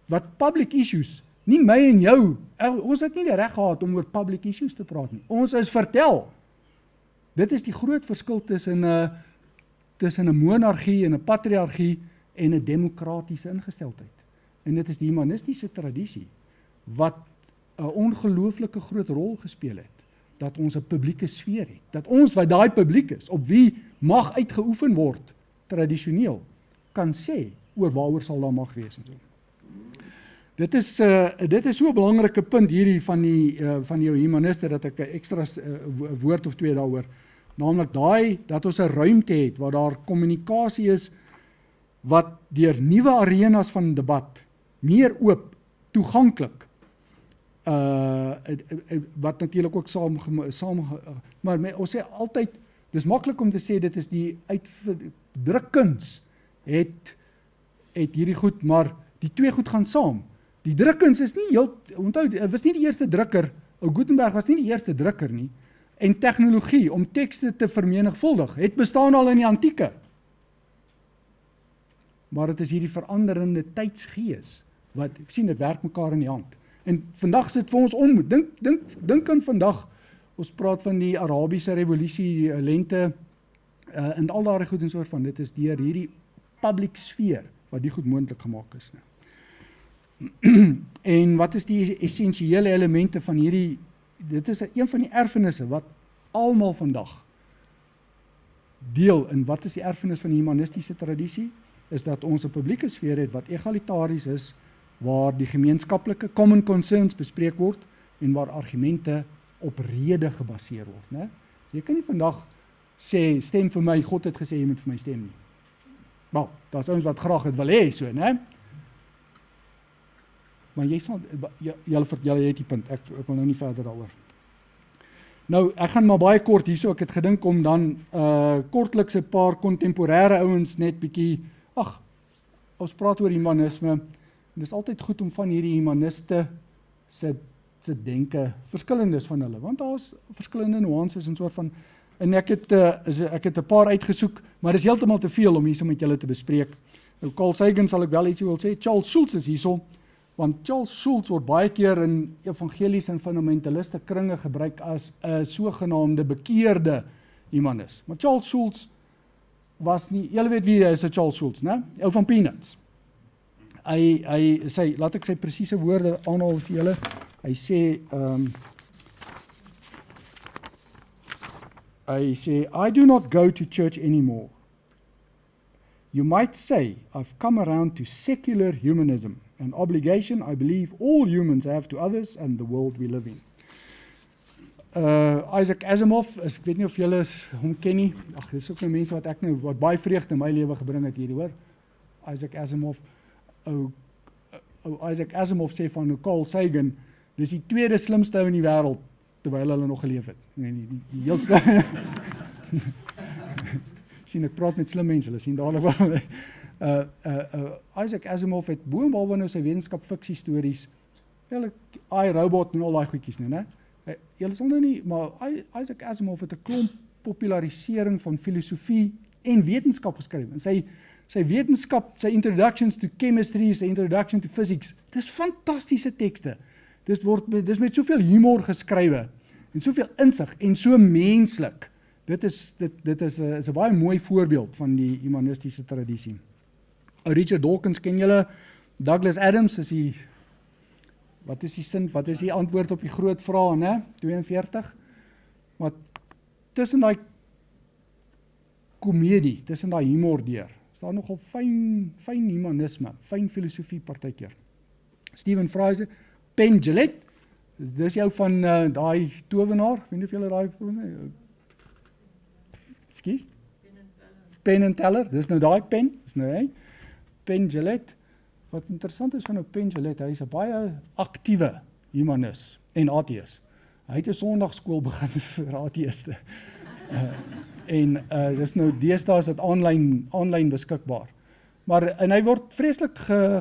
wat public issues, nie my en jou, ons het nie die reg gehad om oor public issues te praat nie. Ons is vertel. Dit is die groot verskil tussen 'n monargie en 'n patriargie en 'n demokratiese ingesteldheid. En dit is die humanistiese tradisie wat 'n ongelooflike groot rol gespeel het, dat ons 'n publieke sfeer het, dat ons wat daai publiek is, op wie mag uitgeoefen word, tradisioneel, kan sê oor waaroor sal daar mag wees en so. Dit is so 'n belangrike punt hierdie van jou humaniste, dat ek 'n ekstra woord of twee daaroor, naamlik dat ons 'n ruimte het waar daar kommunikasie is wat deur nuwe arenas van debat meer oop, toeganklik, wat natuurlik ook maar ons sê altyd, dis maklik om te sê dit is die uitdrukkuns het hierdie goed, maar die twee goed gaan saam. Die drukkuns is nie onthou, was nie die eerste drukker, Gutenberg was nie die eerste drukker nie, en tegnologie om tekste te vermenigvuldig, het bestaan al in die antieke. Maar dit is hierdie veranderende tydsgees, wat, sien, dit werk mekaar in die hand. En vandag sit vir ons onmoed, dink aan vandag, ons praat van die Arabiese revolusie, lente, en al daardie goed en soort van, dit is deur hierdie public sfeer, wat die goed moontlik gemaak is. En wat is die essensiële elemente van hierdie, dit is een van die erfenisse wat almal vandag deel, en wat is die erfenis van die humanistiese tradisie, is dat ons 'n publieke sfeer het wat egalitaries is, waar die gemeenskaplike common concerns bespreek word, en waar argumente op rede gebaseer word. Né? Jy kan nie vandag sê, stem vir my, God het gesê, jy moet vir my stem nie. Wel, daar is ouens wat graag het wil hê, so, né? Maar jy sal, julle het die punt, ek wil nou nie verder daaroor. Nou, ek gaan maar baie kort hierso, ek het gedink om dan kortliks 'n paar kontemporêre ouens net bietjie, ons praat oor humanisme, en dit is altyd goed om van hierdie humaniste se denke, verskillendes van hulle, want daar is verskillende nuances en soort van, en ek het 'n paar uitgesoek, maar dit is heeltemal te veel om hierso met julle te bespreek. Nou, Carl Sagan sal ek wel ietsie wil sê, Charles Schulz is hierso, want Charles Schulz word baie keer in evangelies en fundamentaliste kringe gebruik as 'n sogenaamde bekeerde humanis. Maar Charles Schulz was nie, julle weet wie is Charles Schulz, né? Ou van Peanuts. Laat ek sy presiese woorde aanhaal vir julle. Hy sê, I do not go to church anymore. You might say I've come around to secular humanism, an obligation I believe all humans have to others and the world we live in. Isaac Asimov, ek weet nie of julle hom ken nie, dis ook nou mense wat baie vreugde in my lewe gebring het hierdie, hoor. Isaac Asimov, Isaac Asimov sê van Carl Sagan, dis die tweede slimste ou in die wêreld, terwyl hulle nog geleef het. Nee, die heelste. Sien, ek praat met slim mense, hulle sien dadelik wel. Isaac Asimov het boonbehalwe nou sy wetenskap fiksie stories, iRobot en al daai goedjies, né? Julle sal nou nie, maar Isaac Asimov het 'n klomp popularisering van filosofie en wetenskap geskryf. En sy wetenskap, sy introductions to chemistry, sy introduction to physics, dis fantastiese tekste. Dis met soveel humor geskrywe en soveel insig en so menslik. Dit is 'n baie mooi voorbeeld van die humanistiese tradisie. Richard Dawkins ken julle, Douglas Adams is wat is die antwoord op die groot vraag, né? 42. Maar tussen daai komedie, tussen daai humor deur, is daar nogal fyn humanisme, fyn filosofie partykeer. Stephen Fraser, Penn Jillette, dis jou van daai towenaar, weet nie of julle daai Ekskuus? Penn and Teller, dis nou daai pen, dis nou hy. Penn Jillette, wat interessant is van nou Penn Jillette, hy is 'n baie aktiewe humanis en ateïs. Hy het 'n Sondagskool begin vir ateïste. Dis nou deesdae is dit aanlyn beskikbaar. En hy word vreeslik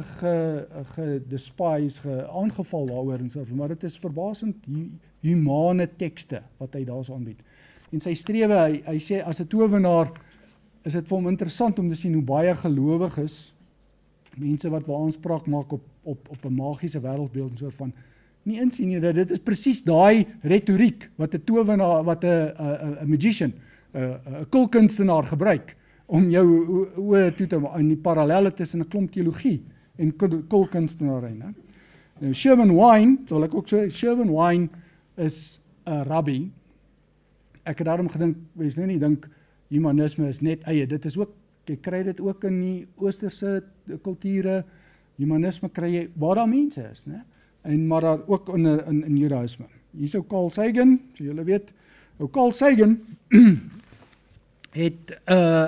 gedespise, aangeval daaroor en so, maar dit is verbasend humane tekste wat hy daar so aanbied. En sy strewe, hy sê as 'n towenaar is dit vir hom interessant om te sien hoe baie gelowiges mense wat wel aanspraak maak op 'n magiese wêreldbeeld en soort van nie insien nie dat dit is presies daai retoriek wat 'n towenaar, wat 'n magician, 'n kulkunstenaar gebruik om jou oë toe te maak in die parallelle tussen 'n klomp teologie en kulkunstenary, né? Nou Sherman Wine, so wil ek ook sê, Sherman Wine is 'n rabbi. Ek het daarom gedink, wees nou nie dink humanisme is net eie, dit is ook, jy kry dit ook in die oosterse kulture, humanisme kry jy waar daar mense is, né? En maar daar ook in Judaïsme. Hier is ou Carl Sagan, so julle weet, ou Carl Sagan het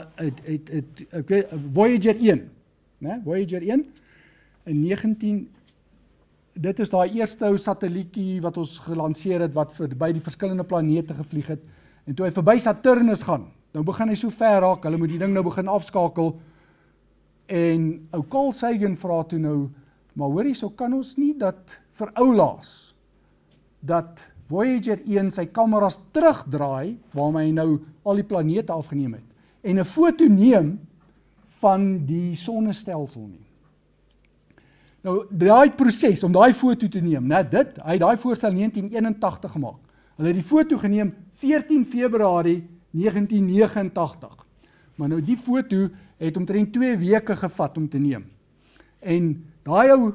Voyager 1, né? Voyager 1 in 19, dit is daai eerste ou satellietjie wat ons gelanseer het, wat by die verskillende planete gevlieg het, en toe hy verby Saturnus gaan, nou begin hy so ver raak, hulle moet die ding nou begin afskakel, en ou Carl Sagan vra toe nou, maar hoorie, so kan ons nie dat vir oulaas, dat Voyager 1 sy kameras terugdraai, waarmee hy nou al die planete afgeneem het, en 'n foto neem van die sonnestelsel nie. Nou, daai proses om daai foto te neem, net dit, hy het daai voorstel in 1981 gemaak. Hulle het die foto geneem 14 Februarie 1989. Maar nou die foto het omtrent 2 weke gevat om te neem. En daai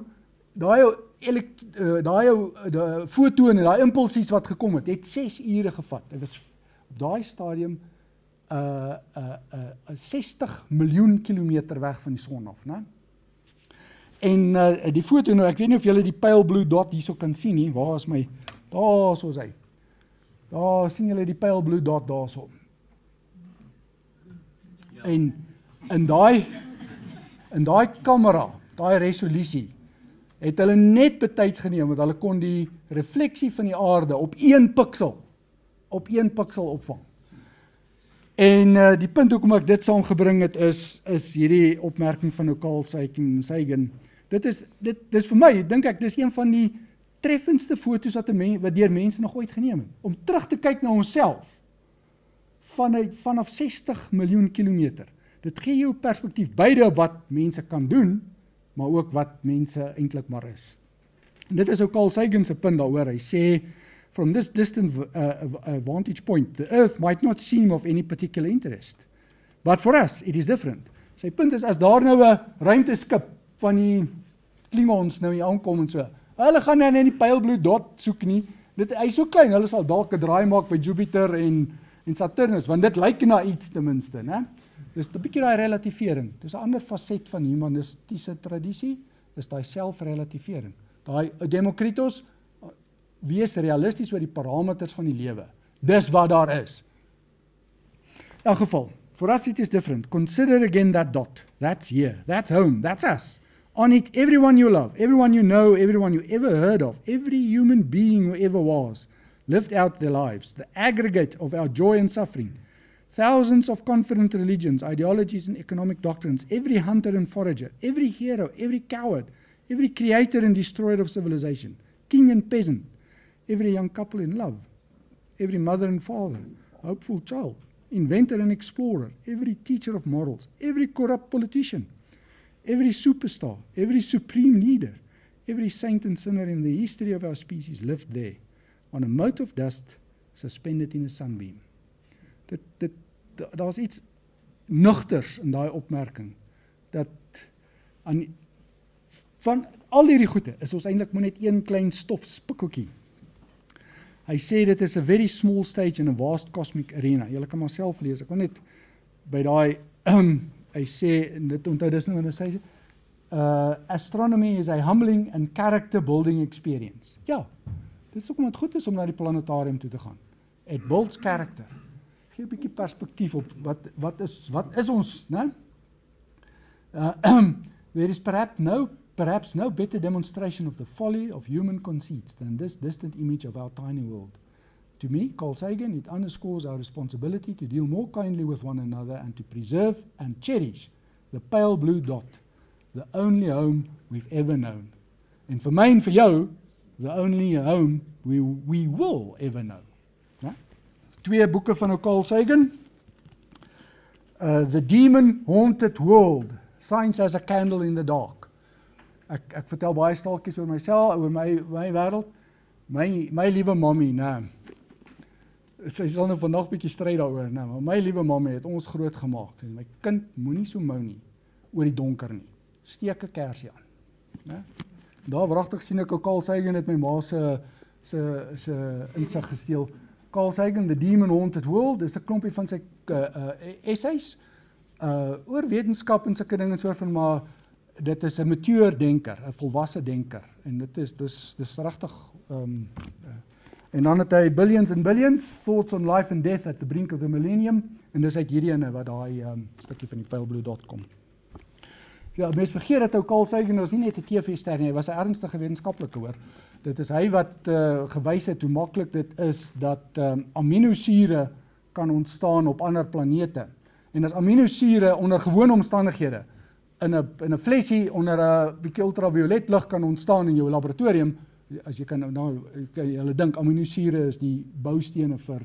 foto en daai impulsies wat gekom het 6 ure gevat. Dit was op daai stadium 60 miljoen kilometer weg van die son af, né? En die foto, nou ek weet nie of julle die pale blue dot hierso kan sien nie, waar is my, daar so is hy. Daar sien julle die pale blue dot daarso. En in daai kamera, daai resolusie, het hulle net betyds geneem, want hulle kon die refleksie van die aarde op 1 piksel opvang. En die punt hoekom ek dit saamgebring het is hierdie opmerking van Carl Sagan. Dit is vir my, dink ek, dis een van die treffendste foto's wat deur mense nog ooit geneem het. Om terug te kyk na onsself vanaf 60 miljoen kilometer. Dit gee jou perspektief, beide op wat mense kan doen, maar ook wat mense eintlik maar is. En dit is ook Carl Sagan se punt daaroor. Hy sê, from this distant vantage point, the earth might not seem of any particular interest. But for us, it is different. Sy punt is, as daar nou 'n ruimteskip van die Klingons nou hier aankom en so, hulle gaan nou nie die pale blue dot soek nie. Hy is so klein, hulle sal dalk 'n draai maak by Jupiter en Saturnus, want dit lyk na iets ten minste, né? Dis 'n bietjie daai relativering. Dis 'n ander faset van humanistiese tradisie, is daai selfrelativering. Daai Demokritos, wees realisties oor die parameters van die lewe. Dis wat daar is. In elk geval, for us it is different. Consider again that dot. That's here. That's home. That's us. On it, everyone you love, everyone you know, everyone you ever heard of, every human being who ever was, lived out their lives, the aggregate of our joy and suffering. Thousands of confident religions, ideologies and economic doctrines, every hunter and forager, every hero, every coward, every creator and destroyer of civilization, king and peasant, every young couple in love, every mother and father, hopeful child, inventor and explorer, every teacher of morals, every corrupt politician, every superstar, every supreme leader, every saint and sinner in the history of our species lived there, on a mote of dust suspended in a sunbeam. Daar's iets nugters in daai opmerking, dat van al hierdie goede is ons eintlik maar net een klein stofspikkeltjie. Hy sê dit is a very small stage in a vast cosmic arena. Julle kan maar self lees, ek wil net by daai, hy sê, en dit onthou dis nou in 'n sê, astronomy is a humbling and character building experience. Ja, dit is ook omdat goed is om na die planetarium toe te gaan. It builds character. Gee 'n bietjie perspektief op wat is ons, né? There is perhaps no better demonstration of the folly of human conceits than this distant image of our tiny world. To me, Carl Sagan, it underscores our responsibility to deal more kindly with one another and to preserve and cherish the pale blue dot, the only home we've ever known. En vir my en vir jou, the only home we will ever know. Twee boeke van Carl Sagan. The Demon Haunted World, Science as a Candle in the Dark. Ek vertel baie staaltjies oor myself, oor my wêreld. My liewe mammie, nee. Sy sal nou vandag bietjie stry daaroor, nee, maar my liewe mammie het ons groot gemaak. En my kind moenie so mou nie oor die donker nie. Steek 'n kersie aan, né? Daar wragtig sien ek ou Carl Sagan het my ma se insig gesteel. Carl Sagan, The Demon Haunted World, dis 'n klompie van sy essays oor wetenskap en sulke dinge soort van, maar dit is 'n mature denker, 'n volwasse denker, en dit is regtig en dan het hy Billions and Billions, Thoughts on Life and Death at the Brink of the Millennium, en dis uit hierdie ene wat daai stukkie van die paleblue.com. Ja, mens vergeet dat ou Carl Sagan was nie net 'n TV-ster nie, hy was 'n ernstige wetenskaplike, hoor. Dit is hy wat gewys het hoe maklik dit is dat aminosure kan ontstaan op ander planete. En as aminosure onder gewone omstandighede in 'n flesie onder 'n bietjie ultraviolet lig kan ontstaan in jou laboratorium, as jy kan nou hulle dink aminosure is die boustene vir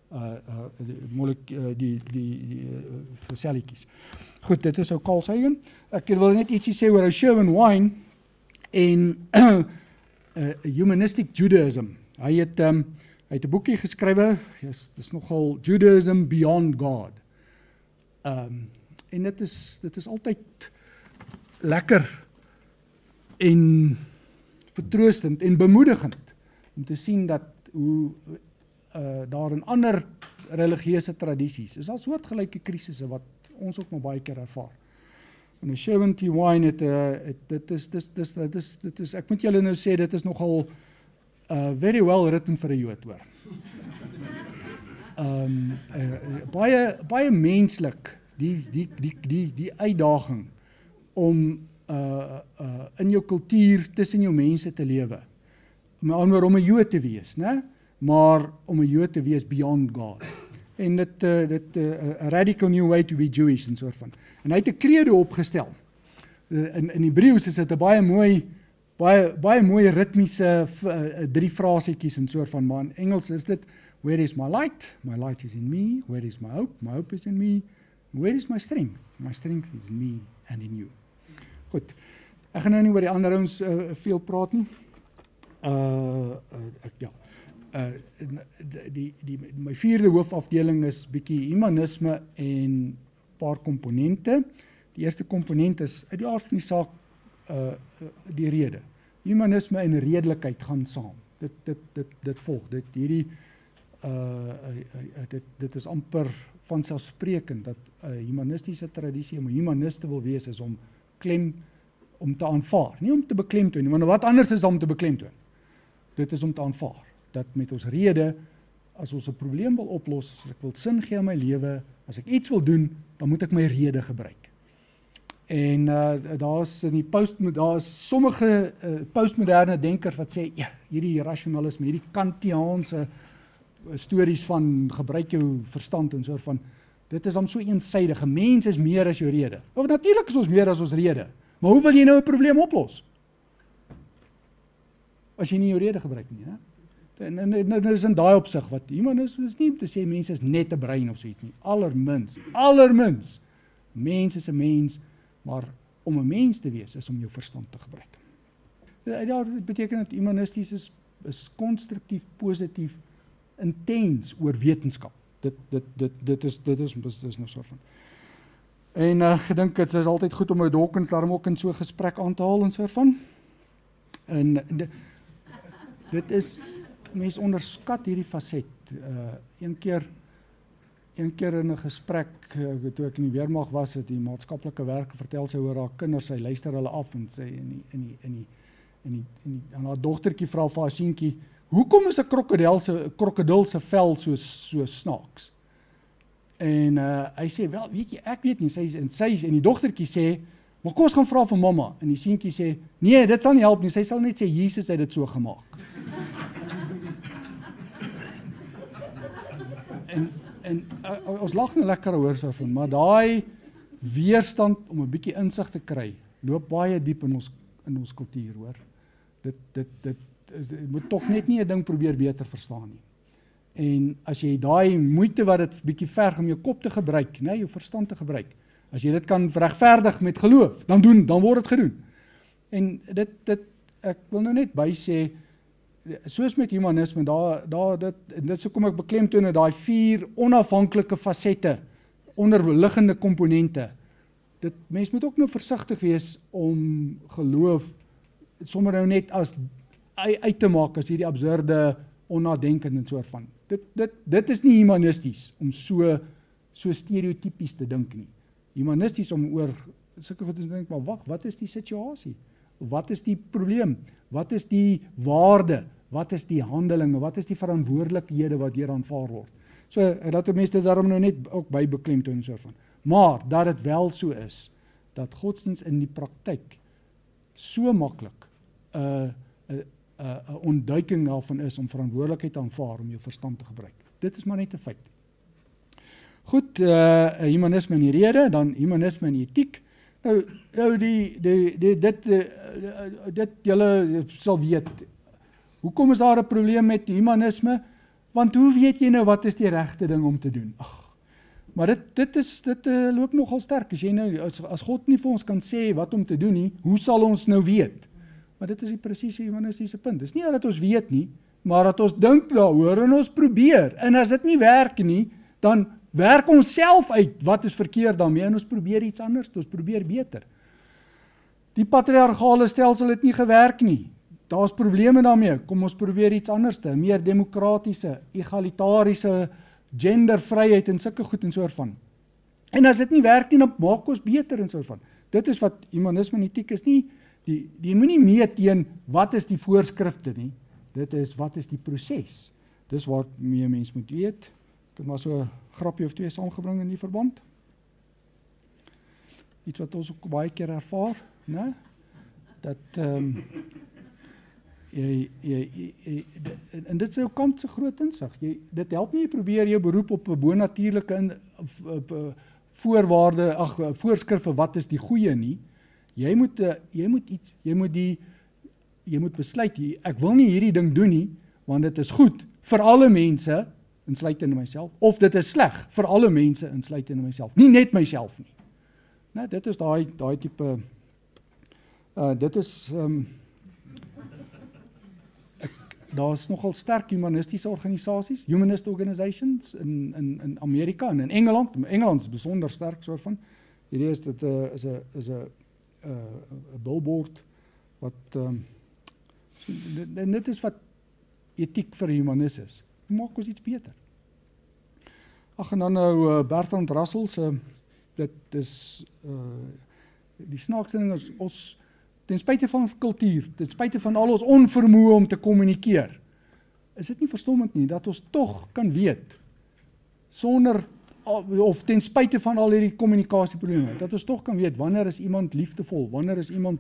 vir selletjies. Goed, dit is ou Carl Sagan. Ek wil net ietsie sê oor ou Sherwin Wine en Humanistic Judaism. Hy het 'n boekie geskrywe, dis nogal Judaism Beyond God. En dit is altyd lekker en vertroostend en bemoedigend om te sien dat hoe daar in ander religieuse tradisies is daar soortgelyke krisisse wat ons ook maar baie keer ervaar. En Sherwin T. Wine dit is ek moet julle nou sê dit is nogal very well written vir 'n Jood, hoor. Baie menslik die uitdaging om in jou kultuur tussen jou mense te lewe. Met ander woorde om 'n Jood te wees, né? Maar om 'n Jood te wees beyond God. En dit 'n radical new way to be Jewish en soort van. En hy het 'n credo opgestel. In Hebreëus is dit 'n baie mooi ritmiese 3 frasietjies en soort van, maar in Engels is dit where is my light? My light is in me. Where is my hope? My hope is in me. Where is my strength? My strength is in me and in you. Goed. Ek gaan nou nie oor die ander ouens veel praat nie. My 4de hoofafdeling is bietjie humanisme en paar komponente. Die eerste komponent is uit die aard van die saak die rede. Humanisme en redelikheid gaan saam. Dit volg. Dit is amper vanselfsprekend dat 'n humanistiese tradisie om 'n humanist te wil wees is om te aanvaar, nie om te beklemtoon nie, maar wat anders is om te beklemtoon. Dit is om te aanvaar dat met ons rede, as ons 'n probleem wil oplos, as ek wil sin gee aan my lewe, as ek iets wil doen, dan moet ek my rede gebruik. En daar is sommige postmoderne denkers wat sê, ja, hierdie rationalisme, hierdie Kantiaanse stories van gebruik jou verstand en soort van, dit is dan so eensydig. 'n Mens is meer as jou rede. Want natuurlik is ons meer as ons rede. Maar hoe wil jy nou 'n probleem oplos? As jy nie jou rede gebruik nie, né? En dit is in daai opsig wat humanisme is nie om te sê mense is net 'n brein of so iets nie. Allermins. Mens is 'n mens, maar om 'n mens te wees is om jou verstand te gebruik. Ja, dit beteken dat humanisties is konstruktief, positief, intens oor wetenskap. Dit is nou so van. En ek dink dit is altyd goed om my Dawkins daarom ook in so 'n gesprek aan te haal en so van. En dit is, mense onderskat hierdie faset. Een keer in 'n gesprek, toe ek in die weermag was, het die maatskaplike werker vertel sy oor haar kinders, sy luister hulle af en sy en haar dogtertjie vra vir haar seentjie, hoekom is 'n krokodil se vel so snaaks? En hy sê, wel, weet jy, ek weet nie, en die dogtertjie sê, maar kom ons gaan vra vir mamma. En die seentjie sê, nee, dit sal nie help nie, sy sal net sê, Jesus het dit so gemaak. En ons lag nou lekker oor so van, maar daai weerstand om 'n bietjie insig te kry, loop baie diep in ons kultuur, hoor. Dit moet tog net nie 'n ding probeer beter verstaan nie. En as jy daai moeite wat dit bietjie verg om jou kop te gebruik, né, jou verstand te gebruik, as jy dit kan regverdig met geloof, dan word dit gedoen. En ek wil nou net by sê, soos met humanisme, dit is hoekom ek beklemtoon daai 4 onafhanklike fasette, onderliggende komponente. Mens moet ook nou versigtig wees om geloof sommer nou net as uit te maak as hierdie absurde, onnadenkend en soort van. Dit is nie humanisties om so stereotypies te dink nie. Humanisties om oor sulke goed te dink, maar wag, wat is die situasie? Wat is die probleem? Wat is die waarde? Wat is die handelinge? Wat is die verantwoordelikhede wat hier aanvaar word? So, dat mense dit daarom nou net ook by beklemtoon so van. Maar, dat het wel so is, dat godsdienst in die praktyk so maklik 'n ontduiking daarvan is om verantwoordelikheid te aanvaar om jou verstand te gebruik. Dit is maar net 'n feit. Goed, humanisme in die rede, dan humanisme in die etiek. Nou dit julle sal weet. Hoekom is daar 'n probleem met humanisme? Want hoe weet jy nou wat is die regte ding om te doen? Maar dit loop nogal sterk. As jy nou as God nie vir ons kan sê wat om te doen nie, hoe sal ons nou weet? Maar dit is die presiese humanistiese punt. Dit is nie dat ons weet nie, maar dat ons dink daaroor en ons probeer. En as dit nie werk nie, dan werk ons self uit wat is verkeerd daarmee en ons probeer iets anders, ons probeer beter. Die patriargale stelsel het nie gewerk nie. Daar's probleme daarmee. Kom ons probeer iets anders, meer demokratiese, egalitariese, gendervryheid en sulke goed en soort van. En as dit nie werk nie, dan maak ons beter en soort van. Dit is wat humanisme en etiek is nie. Die moet nie meet teen wat is die voorskrifte nie. Dit is wat is die proses. Dis wat meer mens moet weet. Ek het maar so 'n grappie of 2 saamgebring in die verband. Iets wat ons ook baie keer ervaar, né? Dat en dit is jou kant se groot insig. Dit help nie jy probeer jou beroep op 'n bonatuurlike voorwaarde, voorskrifte wat is die goeie nie. Jy moet besluit, ek wil nie hierdie ding doen nie, want dit is goed vir alle mense, insluitende myself, of dit is sleg vir alle mense, insluitende myself, nie net myself nie. Nou, dit is daai tipe, dit is, daar's nogal sterk humanistiese organisasies, humanist organizations in Amerika en in Engeland. Engeland is besonder sterk soort van. Hierdie is dit is 'n billboard wat en dit is wat etiek vir humanis is. Maak ons iets beter. En dan nou Bertrand Russell se dit is die snaakste ding is ons ten spyte van kultuur, ten spyte van al ons onvermoë om te kommunikeer, is dit nie verstommend nie, dat ons tog kan weet, sonder, of ten spyte van al hierdie kommunikasieprobleme, dat ons tog kan weet, wanneer is iemand liefdevol, wanneer is iemand,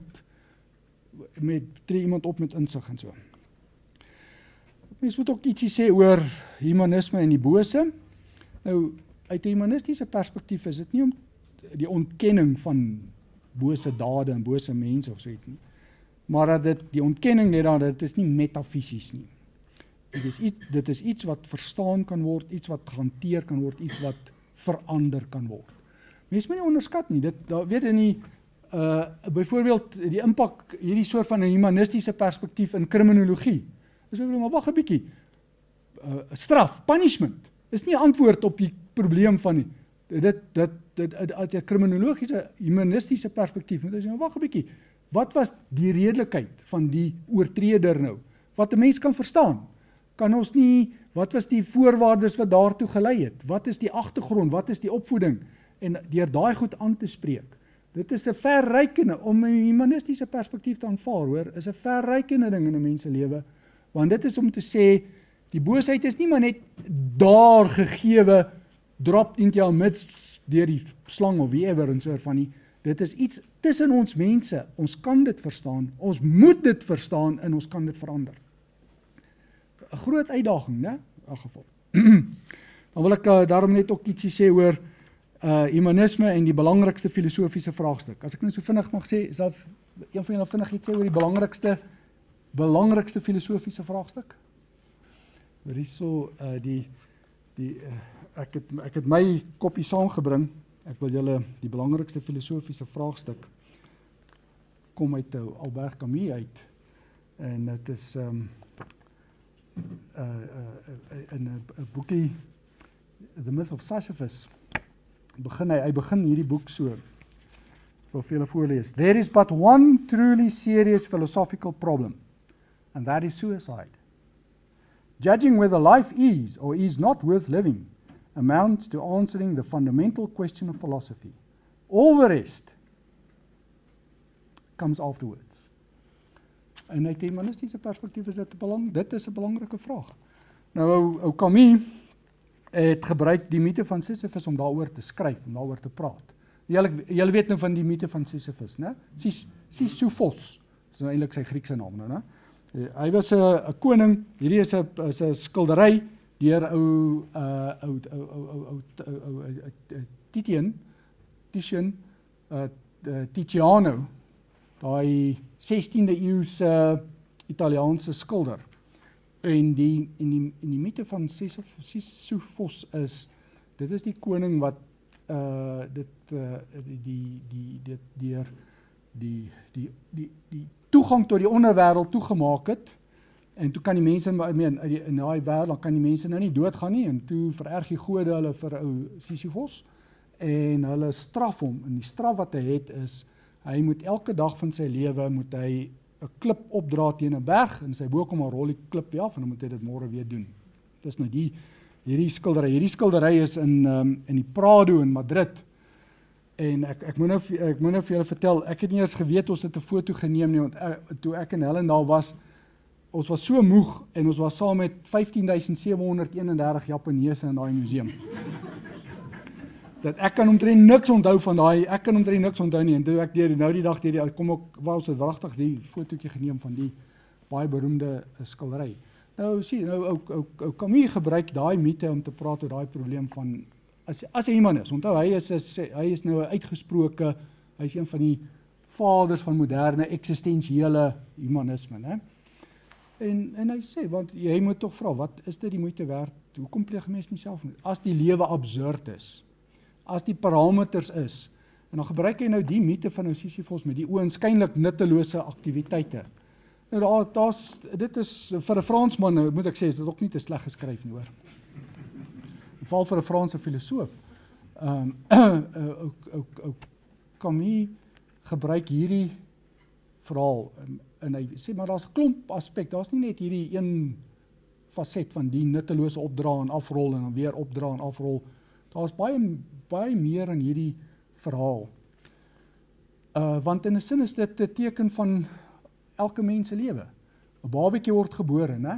tree iemand op met insig en so. Mens moet ook ietsie sê oor humanisme en die bose. Nou, uit 'n humanistiese perspektief is dit nie om die ontkenning van bose dade en bose mense of so iets nie. Maar dat die ontkenning lê daar, dit is nie metafisies nie. Dit is iets wat verstaan kan word, iets wat gehanteer kan word, iets wat verander kan word. Mens moet nie onderskat nie, weet in die, byvoorbeeld die impak, hierdie soort van 'n humanistiese perspektief in kriminologie. Dus maar wag 'n bietjie, straf, punishment, is nie antwoord op die probleem van die, uit 'n kriminologiese, humanistiese perspektief, moet jy sê, wag 'n bietjie, wat was die redelikheid van die oortreder nou? Wat 'n mens kan verstaan? Kan ons nie, wat was die voorwaardes wat daartoe gelei het? Wat is die agtergrond? Wat is die opvoeding? En deur daai goed aan te spreek. Dit is 'n verrykende, om 'n humanistiese perspektief te aanvaar, hoor, is 'n verrykende ding in 'n mens se lewe, want dit is om te sê, die boosheid is nie maar net daar gegewe, drop into jou midst deur die slang of whatever en so van nie. Dit is iets tussen ons mense. Ons kan dit verstaan. Ons moet dit verstaan en ons kan dit verander. 'n Groot uitdaging, né? In elk geval. Dan wil ek daarom net ook ietsie sê oor humanisme en die belangrikste filosofiese vraagstuk. As ek nou so vinnig mag sê, is daar een van julle vinnig iets sê oor die belangrikste filosofiese vraagstuk? Hierso ek het my koppie saamgebring. Ek wil julle die belangrikste filosofiese vraagstuk kom uit Albert Camus uit. En dit is in 'n boekie, The Myth of Sisyphus, hy begin hierdie boek so. Ek wil vir julle voorlees. There is but one truly serious philosophical problem, and that is suicide. Judging whether life is or is not worth living amounts to answering the fundamental question of philosophy. All the rest comes afterwards. En uit die humanistiese perspektief is dit is 'n belangrike vraag. Nou, ou Camus het gebruik die mite van Sisyphus om daaroor te skryf, om daaroor te praat. Julle weet nou van die mite van Sisyphus, né? Sisyphos, dis nou eintlik sy Griekse naam nou, né? Hy was 'n koning, hierdie is 'n skildery deur Tiziano, daai 16de eeuse Italiaanse skilder. En die mite van Sisyphos is, dit is die koning wat die toegang tot die onderwêreld toegemaak het. En toe kan die mense, in daai wêreld, dan kan die mense nou nie doodgaan nie, en toe vererg die gode hulle vir ou Sisyphos, en hulle straf hom, en die straf wat hy het is, hy moet elke dag van sy lewe, moet hy 'n klip opdra teen 'n berg, en sy bo kom 'n rol die klip weer af, en dan moet hy dit môre weer doen. Dis nou hierdie skildery is in die Prado in Madrid, en ek moet nou vir julle vertel, ek het nie eens geweet ons het 'n foto geneem nie, want toe ek en Helen daar was, ons was so moeg, en ons was saam met 15.731 Japaneese in daai museum. Dat ek kan omtrent niks onthou van daai, nie, en toe ek nou die dag, kom ook, was dit wragtig die fotootjie geneem van die baie beroemde skildery. Nou, ou Camus gebruik daai mite om te praat oor daai probleem van, as 'n humanis, onthou, hy is nou 'n uitgesproke, hy is een van die vaders van moderne eksistensiële humanisme, né? En hy sê, want jy moet tog vra, wat is dit die moeite werd, hoekom pleeg mens nie selfmoord? As die lewe absurd is, as die parameters is, en dan gebruik hy nou die mite van Sisyphos met die oënskynlik nuttelose aktiwiteite. Nou dit is vir 'n Fransman, moet ek sê, is dit ook nie te sleg geskryf nie, hoor. Val vir 'n Franse filosoof. Camus gebruik hierdie verhaal, en hy sê, maar daar's 'n klomp aspek, daar's nie net hierdie een faset van die nuttelose opdra en afrol, en dan weer opdra en afrol. Daar's baie meer in hierdie verhaal. Want in 'n sin is dit 'n teken van elke mens se lewe. 'n Babatjie word gebore, né?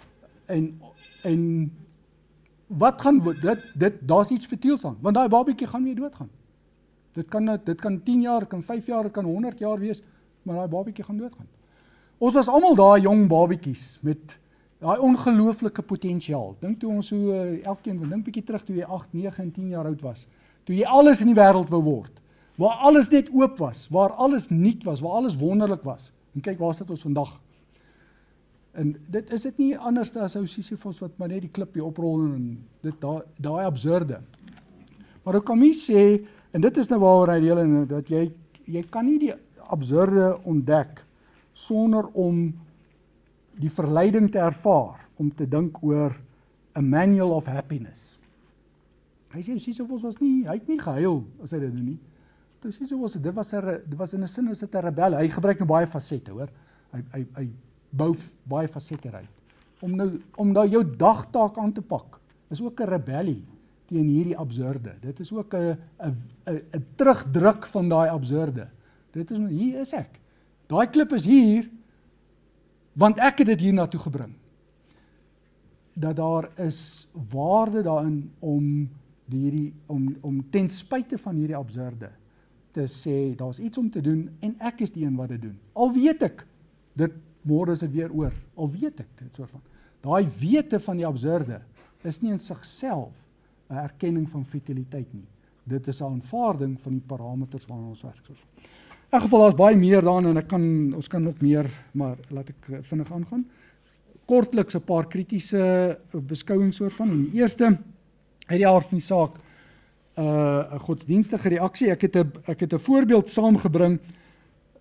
En wat gaan daar's iets vertiels aan, want daai babatjie gaan weer doodgaan. Dit kan 10 jaar, dit kan 5 jaar, dit kan 100 jaar wees, maar daai babatjie gaan doodgaan. Ons was almal daai jong babatjies met daai ongelooflike potensiaal. Dink toe ons elkeen, dink bietjie terug toe jy 8, 9 en 10 jaar oud was. Toe jy alles in die wêreld wou word. Waar alles net oop was, waar alles nuut was, waar alles wonderlik was. En kyk, waar sit ons vandag? En is dit nie anders as ou Sisyphos wat maar net die klip hier oprol en daai absurde. Maar ook Camus sê, en dit is nou waaroor hy deel, dat jy kan nie die absurde ontdek sonder om die verleiding te ervaar, om te dink oor a manual of happiness. Hy sê, Sisyphos hy het nie gehuil, as hy dit doen nie. Sisyphos, dit was in 'n sin, is dit 'n rebel. Hy gebruik nou baie fasette, hoor. Hy bou baie fasette uit. Om nou jou dagtaak aan te pak, is ook 'n rebellie teen hierdie absurde. Dit is ook 'n terugdruk van daai absurde. Dit is, hier is ek. Daai klip is hier, want ek het dit hier naartoe gebring. Dat daar is waarde daarin om ten spyte van hierdie absurde te sê, daar's iets om te doen, en ek is die een wat dit doen. Al weet ek, môre is dit weer oor. Al weet ek, dit soort van. Daai wete van die absurde is nie in sigself 'n erkenning van vitaliteit nie. Dit is 'n aanvaarding van die parameters waarna ons werk. In elk geval, daar's baie meer daarin, en ons kan nog meer, maar laat ek vinnig aangaan. Kortliks 'n paar kritiese beskouings oor van. Die eerste, uit die aard van die saak, 'n godsdienstige reaksie. Ek het 'n voorbeeld saamgebring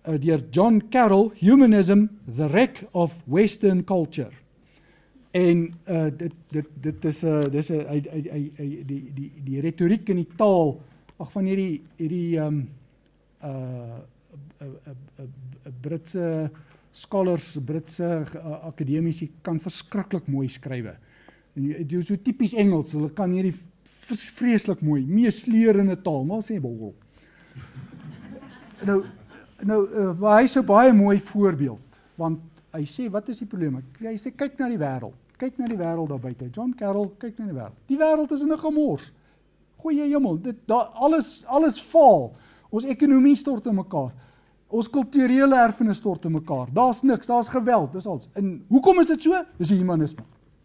deur John Carroll, Humanism, the Wreck of Western Culture. En dit is die retoriek en die taal van hierdie Britse scholars, Britse akademici kan verskriklik mooi skrywe. En jy so typies Engels, hulle kan hierdie vreeslik mooi, meesleurende taal, maar sê bol. Maar hy is 'n baie mooi voorbeeld, want hy sê, wat is die probleem? Hy sê, kyk na die wêreld. Kyk na die wêreld daar buite. John Carroll, kyk na die wêreld. Die wêreld is in 'n gemors. Goeie hemel, alles faal. Ons ekonomie stort in mekaar. Ons kulturele erfenis stort in mekaar. Daar's niks, daar's geweld, dis alles. En hoekom is dit so? Dis die humanisme.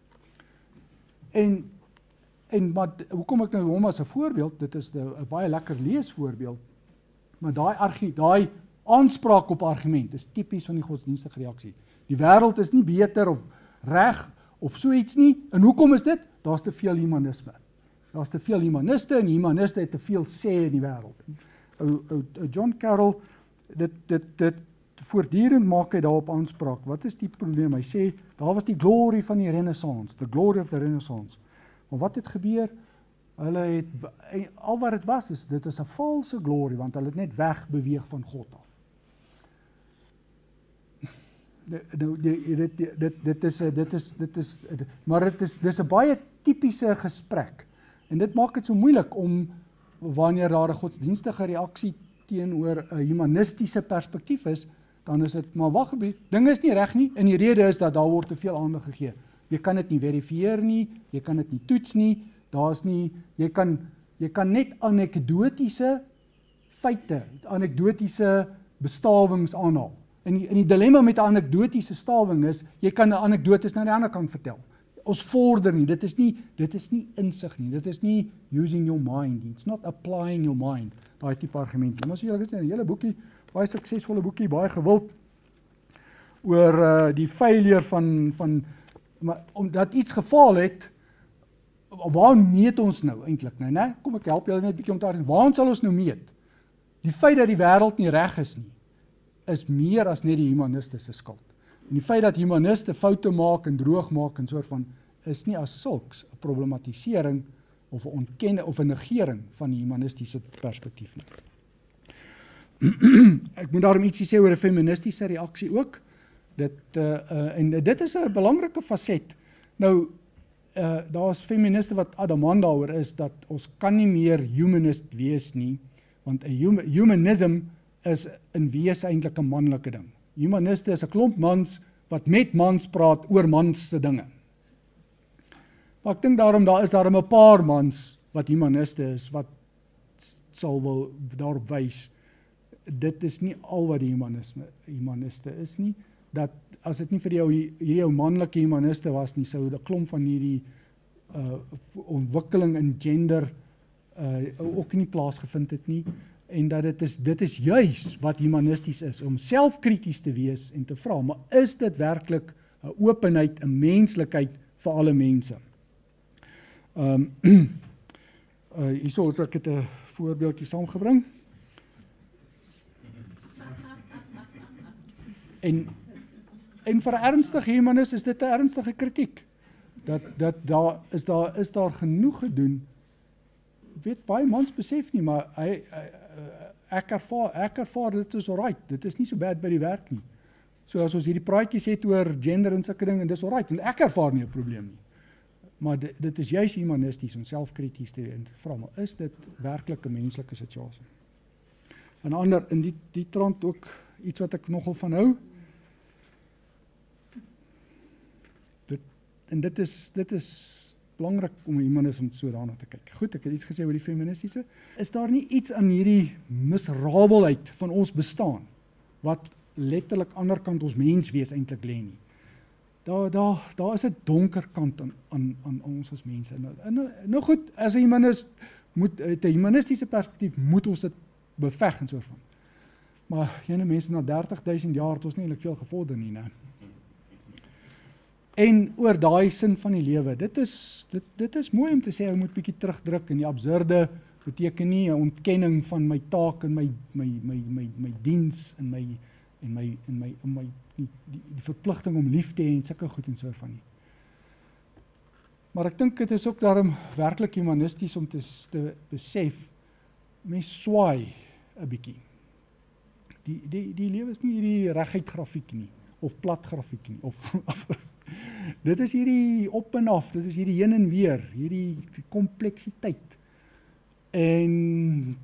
Maar hoekom ek nou hom as 'n voorbeeld? Dit is 'n baie lekker leesvoorbeeld. Maar daai aanspraak op argument is tipies van die godsdienstige reaksie. Die wêreld is nie beter of reg of so iets nie. En hoekom is dit? Daar's te veel humanisme. Daar's te veel humaniste en humaniste het te veel sê in die wêreld. John Carroll, dit voortdurend maak hy daarop aanspraak. Wat is die probleem? Hy sê, daar was die glory van die Renaissance, the glory of the Renaissance. Maar wat het gebeur? Hulle het, al wat dit was, dit is 'n valse glory, want hulle het net wegbeweeg van God af. Maar dis 'n baie tipiese gesprek. En dit maak dit so moeilik om, wanneer daar 'n godsdienstige reaksie teenoor 'n humanistiese perspektief is, dan is dit, maar wag 'n bietjie, dinge is nie reg nie, en die rede is dat daar word te veel aandag gegee. Jy kan dit nie verifieer nie, jy kan dit nie toets nie, daar's nie, jy kan net anekdotiese feite, anekdotiese bestawings aanhaal. En die dilemma met 'n anekdotiese stawing is, jy kan 'n anekdotes na die ander kant vertel. Ons vorder nie, dit is nie insig nie, dit is nie using your mind, it's not applying your mind, daai tipe argument. Maar as jy gesê 'n hele boekie, baie suksesvolle boekie, baie gewild oor die failure van maar omdat iets gefaal het, waar meet ons nou eintlik nou, né? Kom ek help julle net 'n bietjie om te dink, waar sal ons nou meet? Die feit dat die wêreld nie reg is nie, is meer as net die humaniste se skuld. En die feit dat humaniste foute maak en droog maak en soort van, is nie as sulks 'n problematisering of 'n ontkenning of 'n negering van die humanistiese perspektief nie. Ek moet daarom ietsie sê oor 'n feministiese reaksie ook. En dit is 'n belangrike faset. Nou, daar's feministe wat adamant daaroor is, dat ons kan nie meer humanist wees nie, want humanism is in wese eintlik 'n manlike ding. Humaniste is 'n klomp mans wat met mans praat oor mans se dinge. Maar ek dink daar is 'n paar mans wat humaniste is, wat sal wil daarop wys, dit is nie al wat die humaniste is nie, dat as dit nie vir jou manlike humaniste was nie, sou 'n klomp van hierdie ontwikkeling in gender ook nie plaasgevind het nie, en dat dit is juis wat humanisties is, om selfkrities te wees en te vra, maar is dit werklik 'n openheid, 'n menslikheid vir alle mense? Hierso het ek 'n voorbeeldjie saamgebring. En vir 'n ernstige humanis is dit 'n ernstige kritiek, dat daar is daar genoeg gedoen. Weet baie mans besef nie, maar ek ervaar dit is alright, dit is nie so bad by die werk nie. So as ons hierdie praatjies het oor gender en sulke ding, en dis alright, want ek ervaar nie 'n probleem nie. Maar dit is juis humanisties om selfkrities te vra, maar is dit werklik 'n menslike situasie? En ander, in die trant ook iets wat ek nogal van hou. En dit is belangrik om humanisme so daarna te kyk. Goed, ek het iets gesê oor die feministiese. Is daar nie iets aan hierdie miserabelheid van ons bestaan, wat letterlik aanderkant ons menswees eintlik lê nie? Daar is 'n donker kant aan ons as mense. Nou goed, as 'n humanist, uit 'n humanistiese perspektief, moet ons dit beveg en so van. Maar jene mense, na 30.000 jaar het ons nie eintlik veel gevorder nie, né? En oor daai sin van die lewe, dit is mooi om te sê, jy moet bietjie terugdruk, en die absurde beteken nie 'n ontkenning van my taak en my diens en en die verpligting om lief te hê en sulke goed en so van nie. Maar ek dink dit is ook daarom werklik humanisties om te besef, mens swaai 'n bietjie. Die lewe is nie hierdie reguit grafiek nie, of plat grafiek nie, dit is hierdie op en af, dit is hierdie heen en weer, hierdie kompleksiteit. En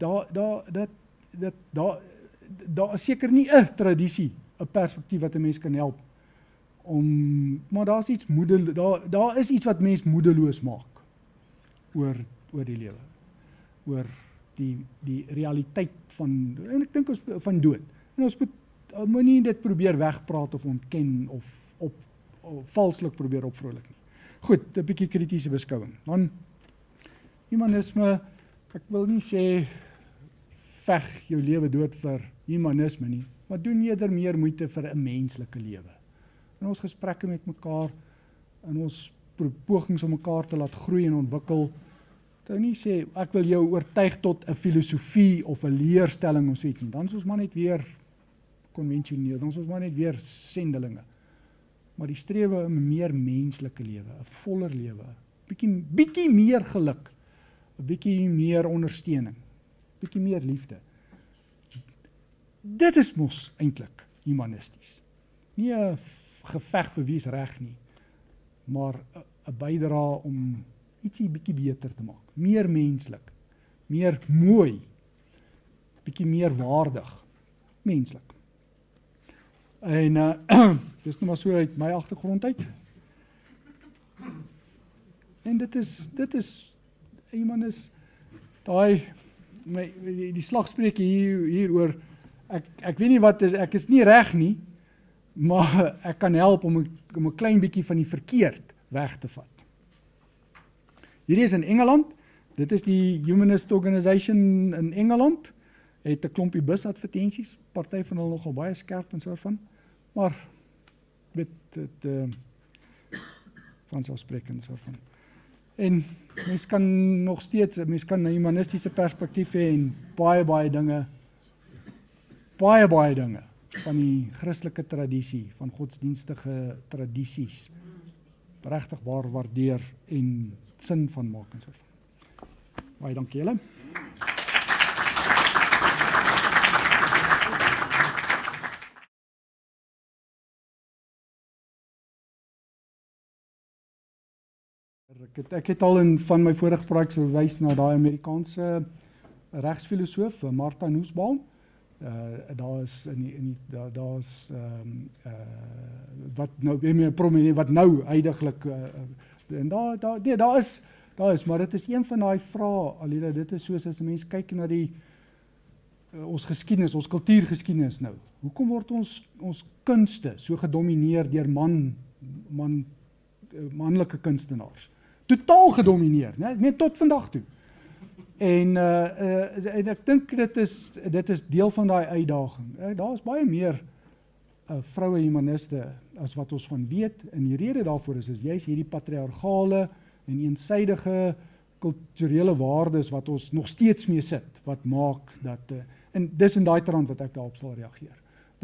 daar is seker nie 'n tradisie, 'n perspektief wat 'n mens kan help maar daar is iets wat mens moedeloos maak oor die lewe, oor die realiteit en ek dink ons van dood. En ons moet nie dit probeer wegpraat of ontken of valslik probeer opvrolik nie. Goed, 'n bietjie kritiese beskouing. Dan humanisme, ek wil nie sê veg jou lewe dood vir humanisme nie, maar doen eerder meer moeite vir 'n menslike lewe. In ons gesprekke met mekaar, in ons pogings om mekaar te laat groei en ontwikkel, nou nie sê, ek wil jou oortuig tot 'n filosofie of 'n leerstelling of so iets nie, dan is ons maar net weer konvensioneel, dan is ons maar net weer sendelinge. Maar die strewe om 'n meer menslike lewe, 'n voller lewe, bietjie meer geluk, 'n bietjie meer ondersteuning, bietjie meer liefde. Dit is mos eintlik humanisties. Nie 'n geveg vir wie is reg nie, maar 'n bydrae om ietsie bietjie beter te maak, meer menslik, meer mooi, bietjie meer waardig, menslik. En dis nou maar so uit my agtergrond uit. En dit is humanis, die slagspreuk hieroor, ek weet nie wat is, ek is nie reg nie, maar ek kan help om 'n klein bietjie van die verkeerd weg te vat. Hierdie is in Engeland, dit is die Humanist Organisation in Engeland, het 'n klompie busadvertensies, party van hulle nogal baie skerp en so van, maar weet dit vanselfsprekend so van. En mens kan nog steeds, mens kan 'n humanistiese perspektief hê en baie dinge van die Christelike tradisie, van godsdienstige tradisies, regtig waardeer en sin van maak en so van. Baie dankie julle. Ek het al van my vorige praat verwys na daai Amerikaanse regsfilosoof Martha Nussbaum. Daar is wat nou huidiglik en daar is, maar dit is een van daai vrae, alhoewel dit is soos as 'n mens kyk na ons geskiedenis, ons kultuurgeskiedenis nou. Hoekom word ons kunste so gedomeineer deur manlike kunstenaars? Totaal gedomeineer, net tot vandag toe. En ek dink dit is deel van daai uitdaging. Daar is baie meer vroue humaniste as wat ons van weet, en die rede daarvoor is juist hierdie patriargale en eensaidige kulturele waardes wat ons nog steeds mee sit, wat maak dat, en dis in daai trant wat ek daarop sal reageer.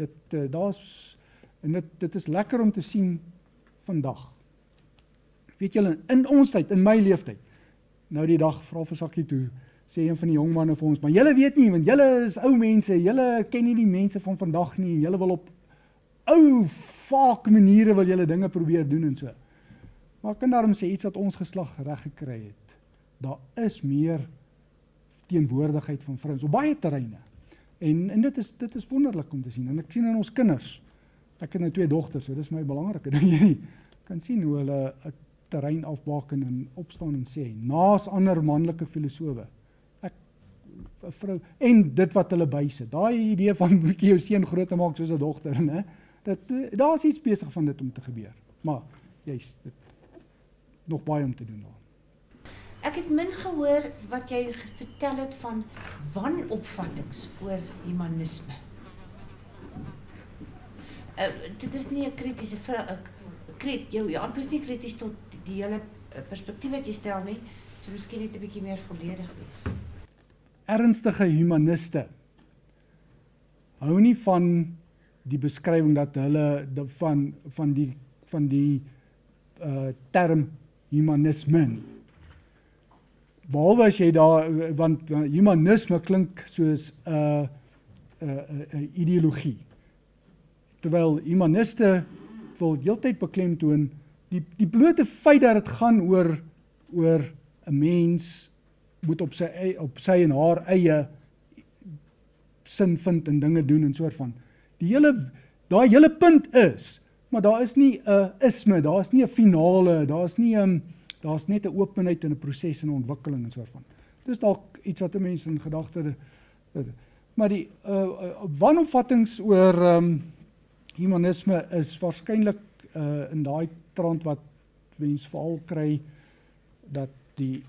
Dit is lekker om te sien vandag. Weet julle, in ons tyd, in my leeftyd, nou die dag, vra vir Sakkie toe, sê een van die jong manne vir ons, maar julle weet nie, want julle is ou mense, julle ken nie die mense van vandag nie, julle wil op ou vaak maniere wil julle dinge probeer doen en so. Maar ek kan daarom sê, iets wat ons geslag reg gekry het, daar is meer teenwoordigheid van vrouens op baie terreine. En dit is wonderlik om te sien, en ek sien in ons kinders, ek het nou 2 dogters, so dis my belangrike ding hierdie, kan sien hoe hulle 'n terrein afbaken en opstaan en sê, naas ander manlike filosowe, 'n vrou, en dit wat hulle bysit, daai idee van 'n bietjie jou seun groot te maak soos 'n dogter, né? Daar is iets besig van dit om te gebeur, maar juist, nog baie om te doen daar. Ek het min gehoor wat jy vertel het van wanopvattings oor humanisme. Dit is nie 'n kritiese vraag, jou antwoord is nie krities tot die hele perspektief wat jy stel nie, so miskien net 'n bietjie meer volledig wees. Ernstige humaniste hou nie van die beskrywing dat hulle van die term humanisme nie. Behalwe as jy daar, want humanisme klink soos 'n ideologie. Terwyl humaniste wil heeltyd beklemtoon, die blote feit dat dit gaan oor 'n mens moet op sy en haar eie sin vind en dinge doen en soort van. Daai hele punt is, maar daar is nie 'n isme, daar is nie 'n finale, daar's net 'n openheid en 'n proses en 'n ontwikkeling en soort van. Dis dalk iets wat 'n mens in gedagte maar die wanopvattings oor humanisme is waarskynlik in daai trant wat mens veral kry dat die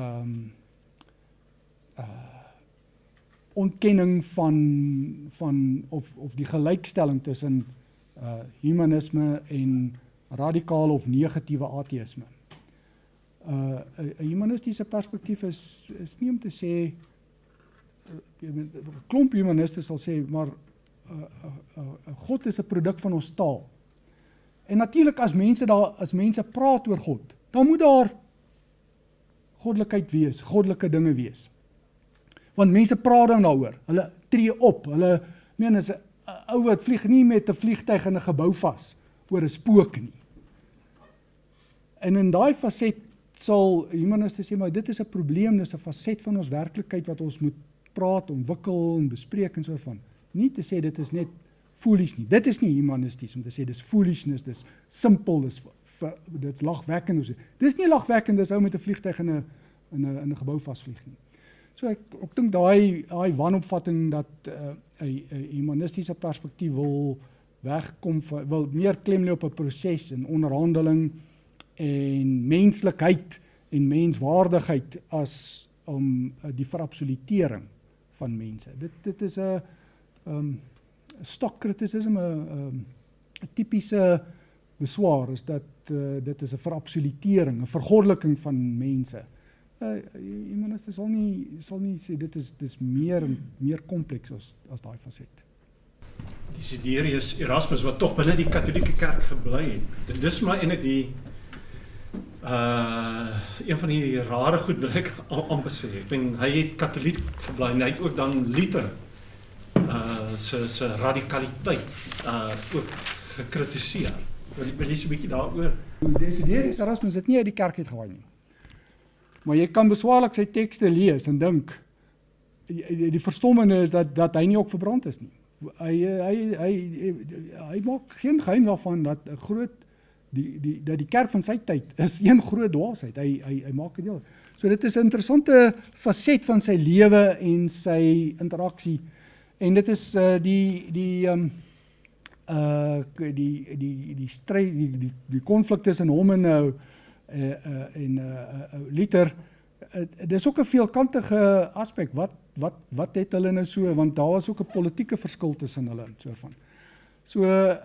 ontkenning van of die gelykstelling tussen humanisme en radikale of negatiewe ateïsme. 'n humanistiese perspektief is nie om te sê, 'n klomp humaniste sal sê, maar God is 'n produk van ons taal. En natuurlik as mense praat oor God, dan moet daar goddelikheid wees, goddelike dinge wees. Want mense praat dan daaroor, hulle tree op, hulle meen as 'n ou wat vlieg nie met 'n vliegtyg in 'n gebou vas oor 'n spook nie. En in daai faset sal humaniste sê, maar dit is 'n probleem, dis 'n faset van ons werklikheid wat ons moet praat, ontwikkel en bespreek en so van. Nie te sê dit is net foolish nie. Dit is nie humanisties om te sê dis foolishness, dis simpel, dit's lagwekkend. Dis nie lagwekkend as ou met 'n vliegtyg in 'n gebou vasvlieg nie. So ek dink daai wanopvatting dat 'n humanistiese perspektief wil wegkom wil meer klem lê op 'n proses en onderhandeling en menslikheid en menswaardigheid as die verabsolutering van mense. Dit is 'n stokkriticisme, 'n tipiese beswaar is dat dit is 'n verabsolutering, 'n vergoddeliking van mense. Humaniste sal nie sê dit is meer kompleks as daai faset. Desiderius Erasmus wat tog binne die Katolieke Kerk gebly het. Dis maar eintlik een van die rare goed wil ek amper sê. Ek dink hy het Katoliek gebly en hy het ook dan Luther se radikaliteit ook gekritiseer. Wil jy so 'n bietjie daaroor? Desiderius Erasmus het nie uit die kerk uit gewaai nie. Maar jy kan beswaarlik sy tekste lees en dink, die verstommende is dat hy nie ook verbrand is nie. Hy maak geen geheim daarvan dat die kerk van sy tyd is een groot dwaasheid. Hy maak dit deel. So dit is 'n interessante faset van sy lewe en sy interaksie. En dit is die stryd, die konflik tussen hom en Luther. Dis ook 'n veelkantige aspek. Wat het hulle nou so, want daar was ook 'n politieke verskil tussen hulle so van. So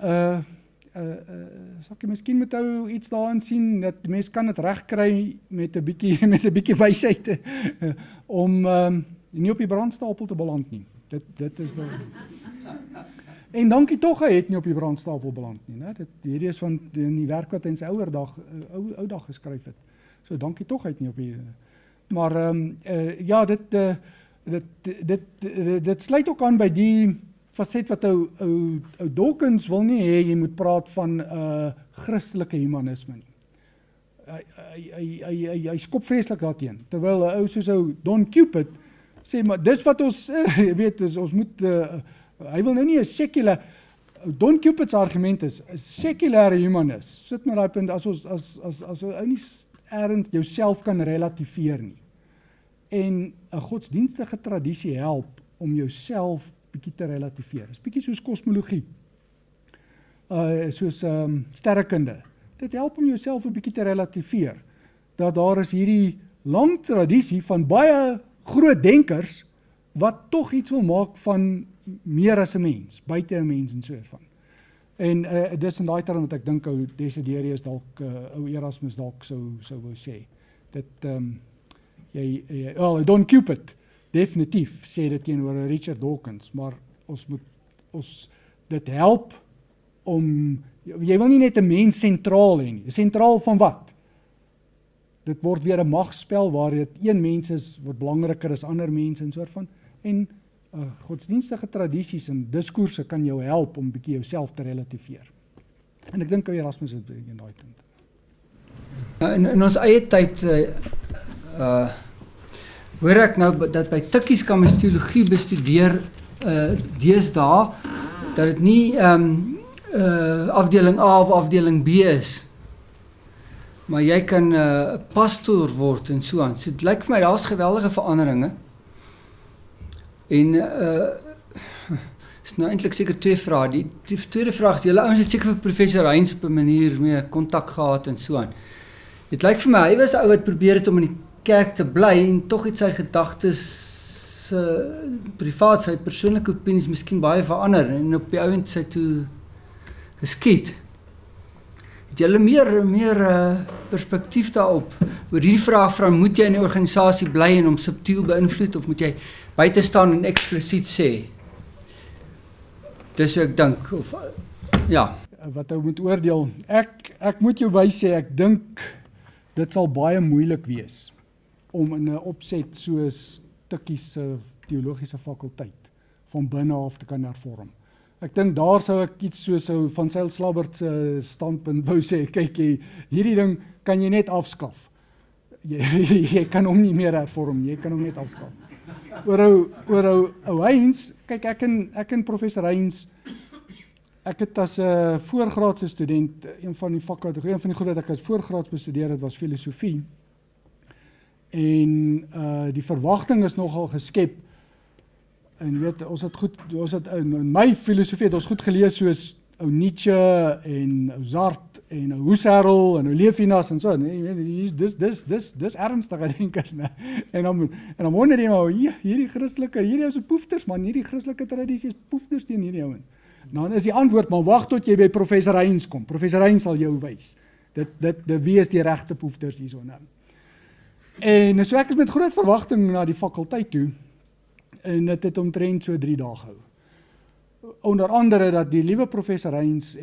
sal ek miskien met ou iets daarin sien dat mense kan dit regkry met 'n bietjie wysheid om nie op die brandstapel te beland nie. Dit is nou. En dankie tog hy het nie op die brandstapel beland nie, né? Hierdie is van die werk wat hy in sy ou dag geskryf het. So dankie tog hy het nie op die maar ja, dit sluit ook aan by die faset wat ou Dawkins wil nie hê jy moet praat van Christelike humanisme nie. Hy skop vreeslik daarteen. Terwyl 'n ou soos ou Don Cupid sê maar dis wat ons weet is ons moet hy wil nou nie 'n sekulêre Don Cupid's argument is 'n sekulêre humanis. Sit met daai punt as ou nie ergens jouself kan relativeer nie. En 'n godsdienstige tradisie help om jouself bietjie te relativeer. Dis bietjie soos kosmologie. Soos sterrekunde. Dit help om jouself 'n bietjie te relativeer. Dat daar is hierdie lang tradisie van baie groot denkers wat tog iets wil maak van meer as 'n mens, buite 'n mens en so van. En dis in daai term wat ek dink ou Desiderius dalk ou Erasmus dalk sou wou sê. Dit Don Cupid definitief sê dit teenoor Richard Dawkins, maar ons dit help om, jy wil nie net 'n mens sentraal hê nie. Sentraal van wat? Dit word weer 'n magspel waar dit een mens is wat belangriker as ander mense en soort van, en godsdienstige tradisies en diskoerse kan jou help om 'n bietjie jouself te relativeer. En ek dink Erasmus is in daai punt. In ons eie tyd hoor ek nou dat by Tikkies kan mens teologie bestudeer deesdae, dat dit nie afdeling A of afdeling B is, maar jy kan pastoor word en so aan. So dit lyk vir my daar's geweldige veranderinge. En is nou eintlik seker twee vrae. Die tweede vraag is, julle ouens het seker vir professor Heinz op 'n manier mee kontak gehad en so aan. Dit lyk vir my hy was 'n ou wat probeer het om in die kerk te bly en tog het sy gedagtes privaat, sy persoonlike opinies miskien baie verander en op die ouend sy toe geskiet. Het julle meer perspektief daarop oor hierdie vraag van moet jy in 'n organisasie bly en hom subtiel beïnvloed of moet jy buite staan en eksplisiet sê? Dis hoe ek dink of ja, wat ou moet oordeel. Ek moet jou bysê ek dink dit sal baie moeilik wees om in 'n opset soos Tikkies se teologiese fakulteit van binne af te kan hervorm. Ek dink daar sou ek iets soos van Sail Slabbert se standpunt wou sê, kyk hierdie ding kan jy net afskaf. Jy kan hom nie meer hervorm, jy kan hom net afskaf. Oor ou Heinz, kyk ek en professor Heinz, ek het as 'n voorgraadse student, een van die goed wat ek as voorgraads bestudeer het was filosofie. En die verwagting is nogal geskep. En jy weet, ons het in my filosofie het ons goed gelees soos ou Nietzsche en ou Sartre en ou Husserl en ou Levinas en so. Nee, dis ernstige denkers, né? En dan wonder jy maar hierdie is poefters man, hierdie Christelike tradisie is poefters teen hierdie ouens. Dan is die antwoord maar wag tot jy by professor Heinz kom. Professor Heinz sal jou wys. Wie is die regte poefters hierso nou? En so ek is met groot verwagting na die fakulteit toe. En dit het omtrent so 3 dae gehou. Onder andere dat die liewe professor Heinz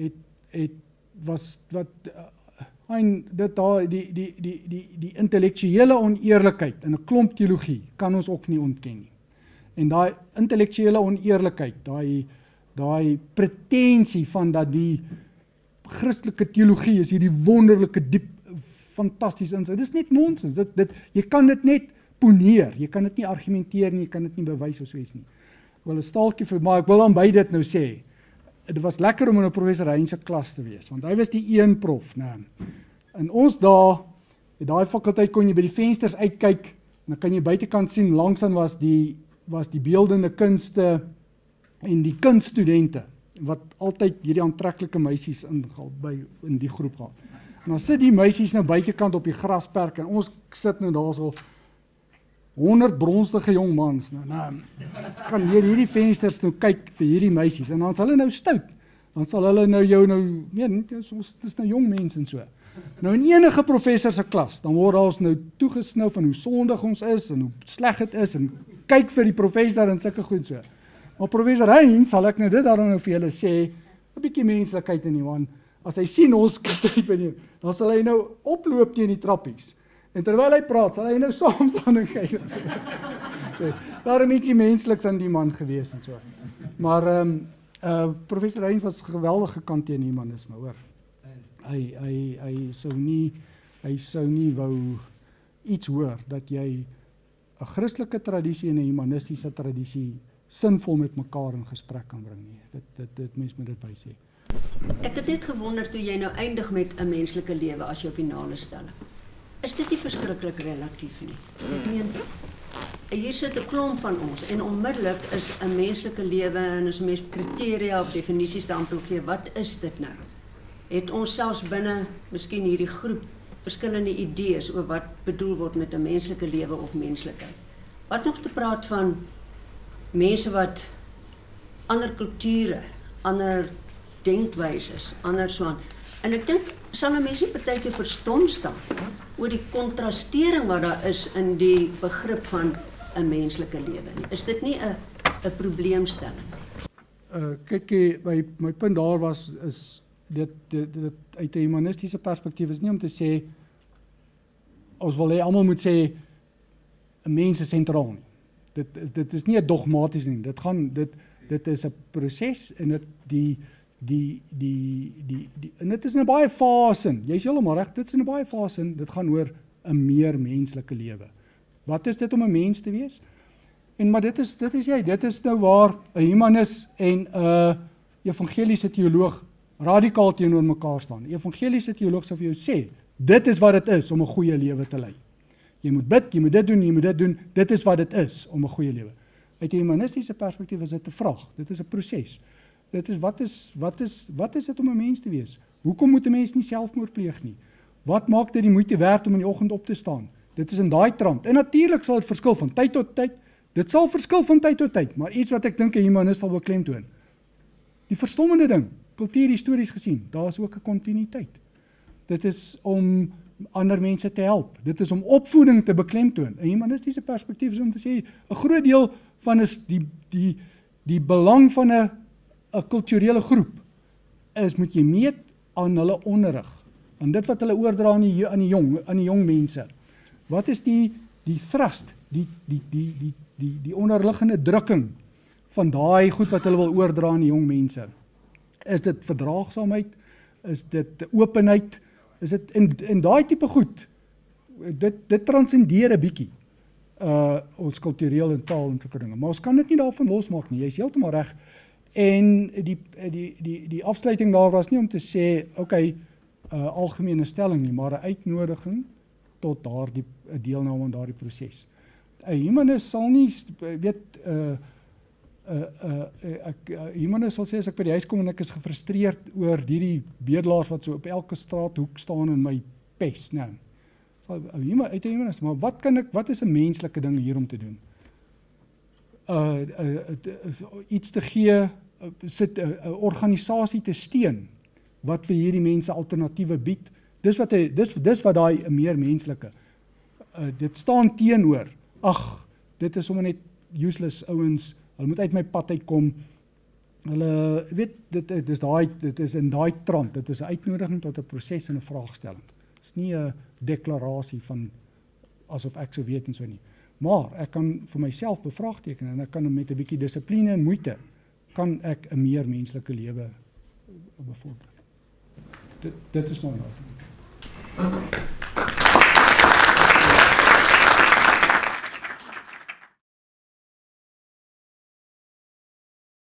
die intellektuele oneerlikheid in 'n klomp teologie kan ons ook nie ontken nie. En daai intellektuele oneerlikheid, daai pretensie van dat die Christelike teologie is hierdie wonderlike diep fantasties insit. Dit is net nonsens. Jy kan dit net poneer, jy kan dit nie argumenteer nie, jy kan dit nie bewys of so iets nie. Ek wil 'n staaltjie vir, maar ek wil dan by dit nou sê, dit was lekker om in 'n professor Heinz se klas te wees, want hy was die een prof, né. In ons daai fakulteit kon jy by die vensters uitkyk, en dan kan jy buitekant sien, langsaan was die beeldende kunste en die kunststudente, wat altyd hierdie aantreklike meisies in die groep gehad. En dan sit die meisies nou buitekant op die grasperk, en ons sit nou daar so 100 bronstige jong mans, nou kan hierdie vensters nou kyk vir hierdie meisies, en dan is hulle nou stout, dan sal hulle nou jou dis nou jong mense en so. Nou in enige professor se klas, dan word ons nou toegesnou van hoe sondig ons is, en hoe sleg het is, en kyk vir die professor en sulke goed so. Maar professor Heinz, sal ek nou dit daarom nou vir julle sê, 'n bietjie menslikheid in die man, as hy sien ons kyk by die, dan sal hy nou oploop teen die trappies. En terwyl hy praat, sal hy nou saam staan en kyk. So, daarom ietsie mensliks aan die man gewees en so. Maar professor Heinz was geweldig gekant teen humanisme, hoor. Hy sou nie wou iets hoor dat jy 'n Christelike tradisie en 'n humanistiese tradisie sinvol met mekaar in gesprek kan bring nie. Dit mens moet dit by sê. Ek het net gewonder toe jy nou eindig met 'n menslike lewe as jou finale stelling. Is dit nie verskriklik relatief nie? Ek meen, hier sit 'n klomp van ons en onmiddellik is 'n menslike lewe en as mens kriteria of definisies daaraan gee, wat is dit nou? Het ons selfs binne miskien hierdie groep verskillende idees oor wat bedoel word met 'n menslike lewe of menslikheid. Wat nog te praat van mense wat ander kulture, ander denkwyses, ander so aan. En ek dink sal 'n mens nie partykeer verstom staan oor die kontrastering wat daar is in die begrip van 'n menslike lewe nie. Is dit nie 'n probleemstelling? kyk, my punt daar was, is dit uit 'n humanistiese perspektief is nie om te sê, ons wil hê almal moet sê, 'n mens is sentraal nie. Dit is nie 'n dogmaties nie, dit is 'n proses, en en dit is in 'n baie fase, jy is heeltemal reg, dit is in 'n baie fase, dit gaan oor 'n meer menslike lewe. Wat is dit om 'n mens te wees? Maar dit is nou waar 'n humanis en 'n evangeliese teoloog radikaal teenoor mekaar staan. 'n Evangeliese teoloog sal vir jou sê, dit is wat dit is om 'n goeie lewe te lei. Jy moet bid, jy moet dit doen, jy moet dit doen, dit is wat dit is om 'n goeie lewe. Uit 'n humanistiese perspektief is dit 'n vraag, dit is 'n proses. Dit is wat is dit om 'n mens te wees? Hoekom moet 'n mens nie selfmoord pleeg nie? Wat maak dit die moeite werd om in die oggend op te staan? Dit is in daai trant. En natuurlik sal dit verskil van tyd tot tyd. Dit sal verskil van tyd tot tyd, maar iets wat ek dink 'n humanis sal beklemtoon. Die verstommende ding, kultuurhistories gesien, daar is ook 'n kontinuïteit. Dit is om ander mense te help. Dit is om opvoeding te beklemtoon. 'n Humanistiese perspektief is om te sê, 'n groot deel van is die belang van 'n kulturele groep is, moet jy meet aan hulle onderrig, aan dit wat hulle oordra aan die jong mense. Wat is die thrust, die onderliggende drukking van daai goed wat hulle wil oordra aan die jong mense? Is dit verdraagsaamheid? Is dit openheid? Is dit in daai tipe goed? Dit transcendeer 'n bietjie ons kultureel en taal en sulke dinge. Maar ons kan dit nie daarvan losmaak nie. Jy is heeltemal reg. En die afsluiting daar was nie om te sê, okay, algemene stelling nie, maar 'n uitnodiging tot daardie deelname aan daardie proses. 'n Humanis sal nie weet humanis sal sê, as ek by die huis kom en ek is gefrustreerd oor die bedelaars wat so op elke straathoek staan en my pes, nou. Uit 'n humanis, maar wat is 'n menslike ding hier om te doen? Iets te gee, 'n organisasie te steun wat vir hierdie mense alternatiewe bied. Dis wat daai meer menslike. Dit staan teenoor, dit is sommer net useless ouens, hulle moet uit my pad uitkom. Hulle weet dit is in daai trant, dit is 'n uitnodiging tot 'n proses en 'n vraagstelling. Dit is nie 'n deklarasie van asof ek so weet en so nie. Maar ek kan vir myself bevraagteken en ek kan met 'n bietjie dissipline en moeite kan ek 'n meer menslike lewe bevorder. Dit is my raad.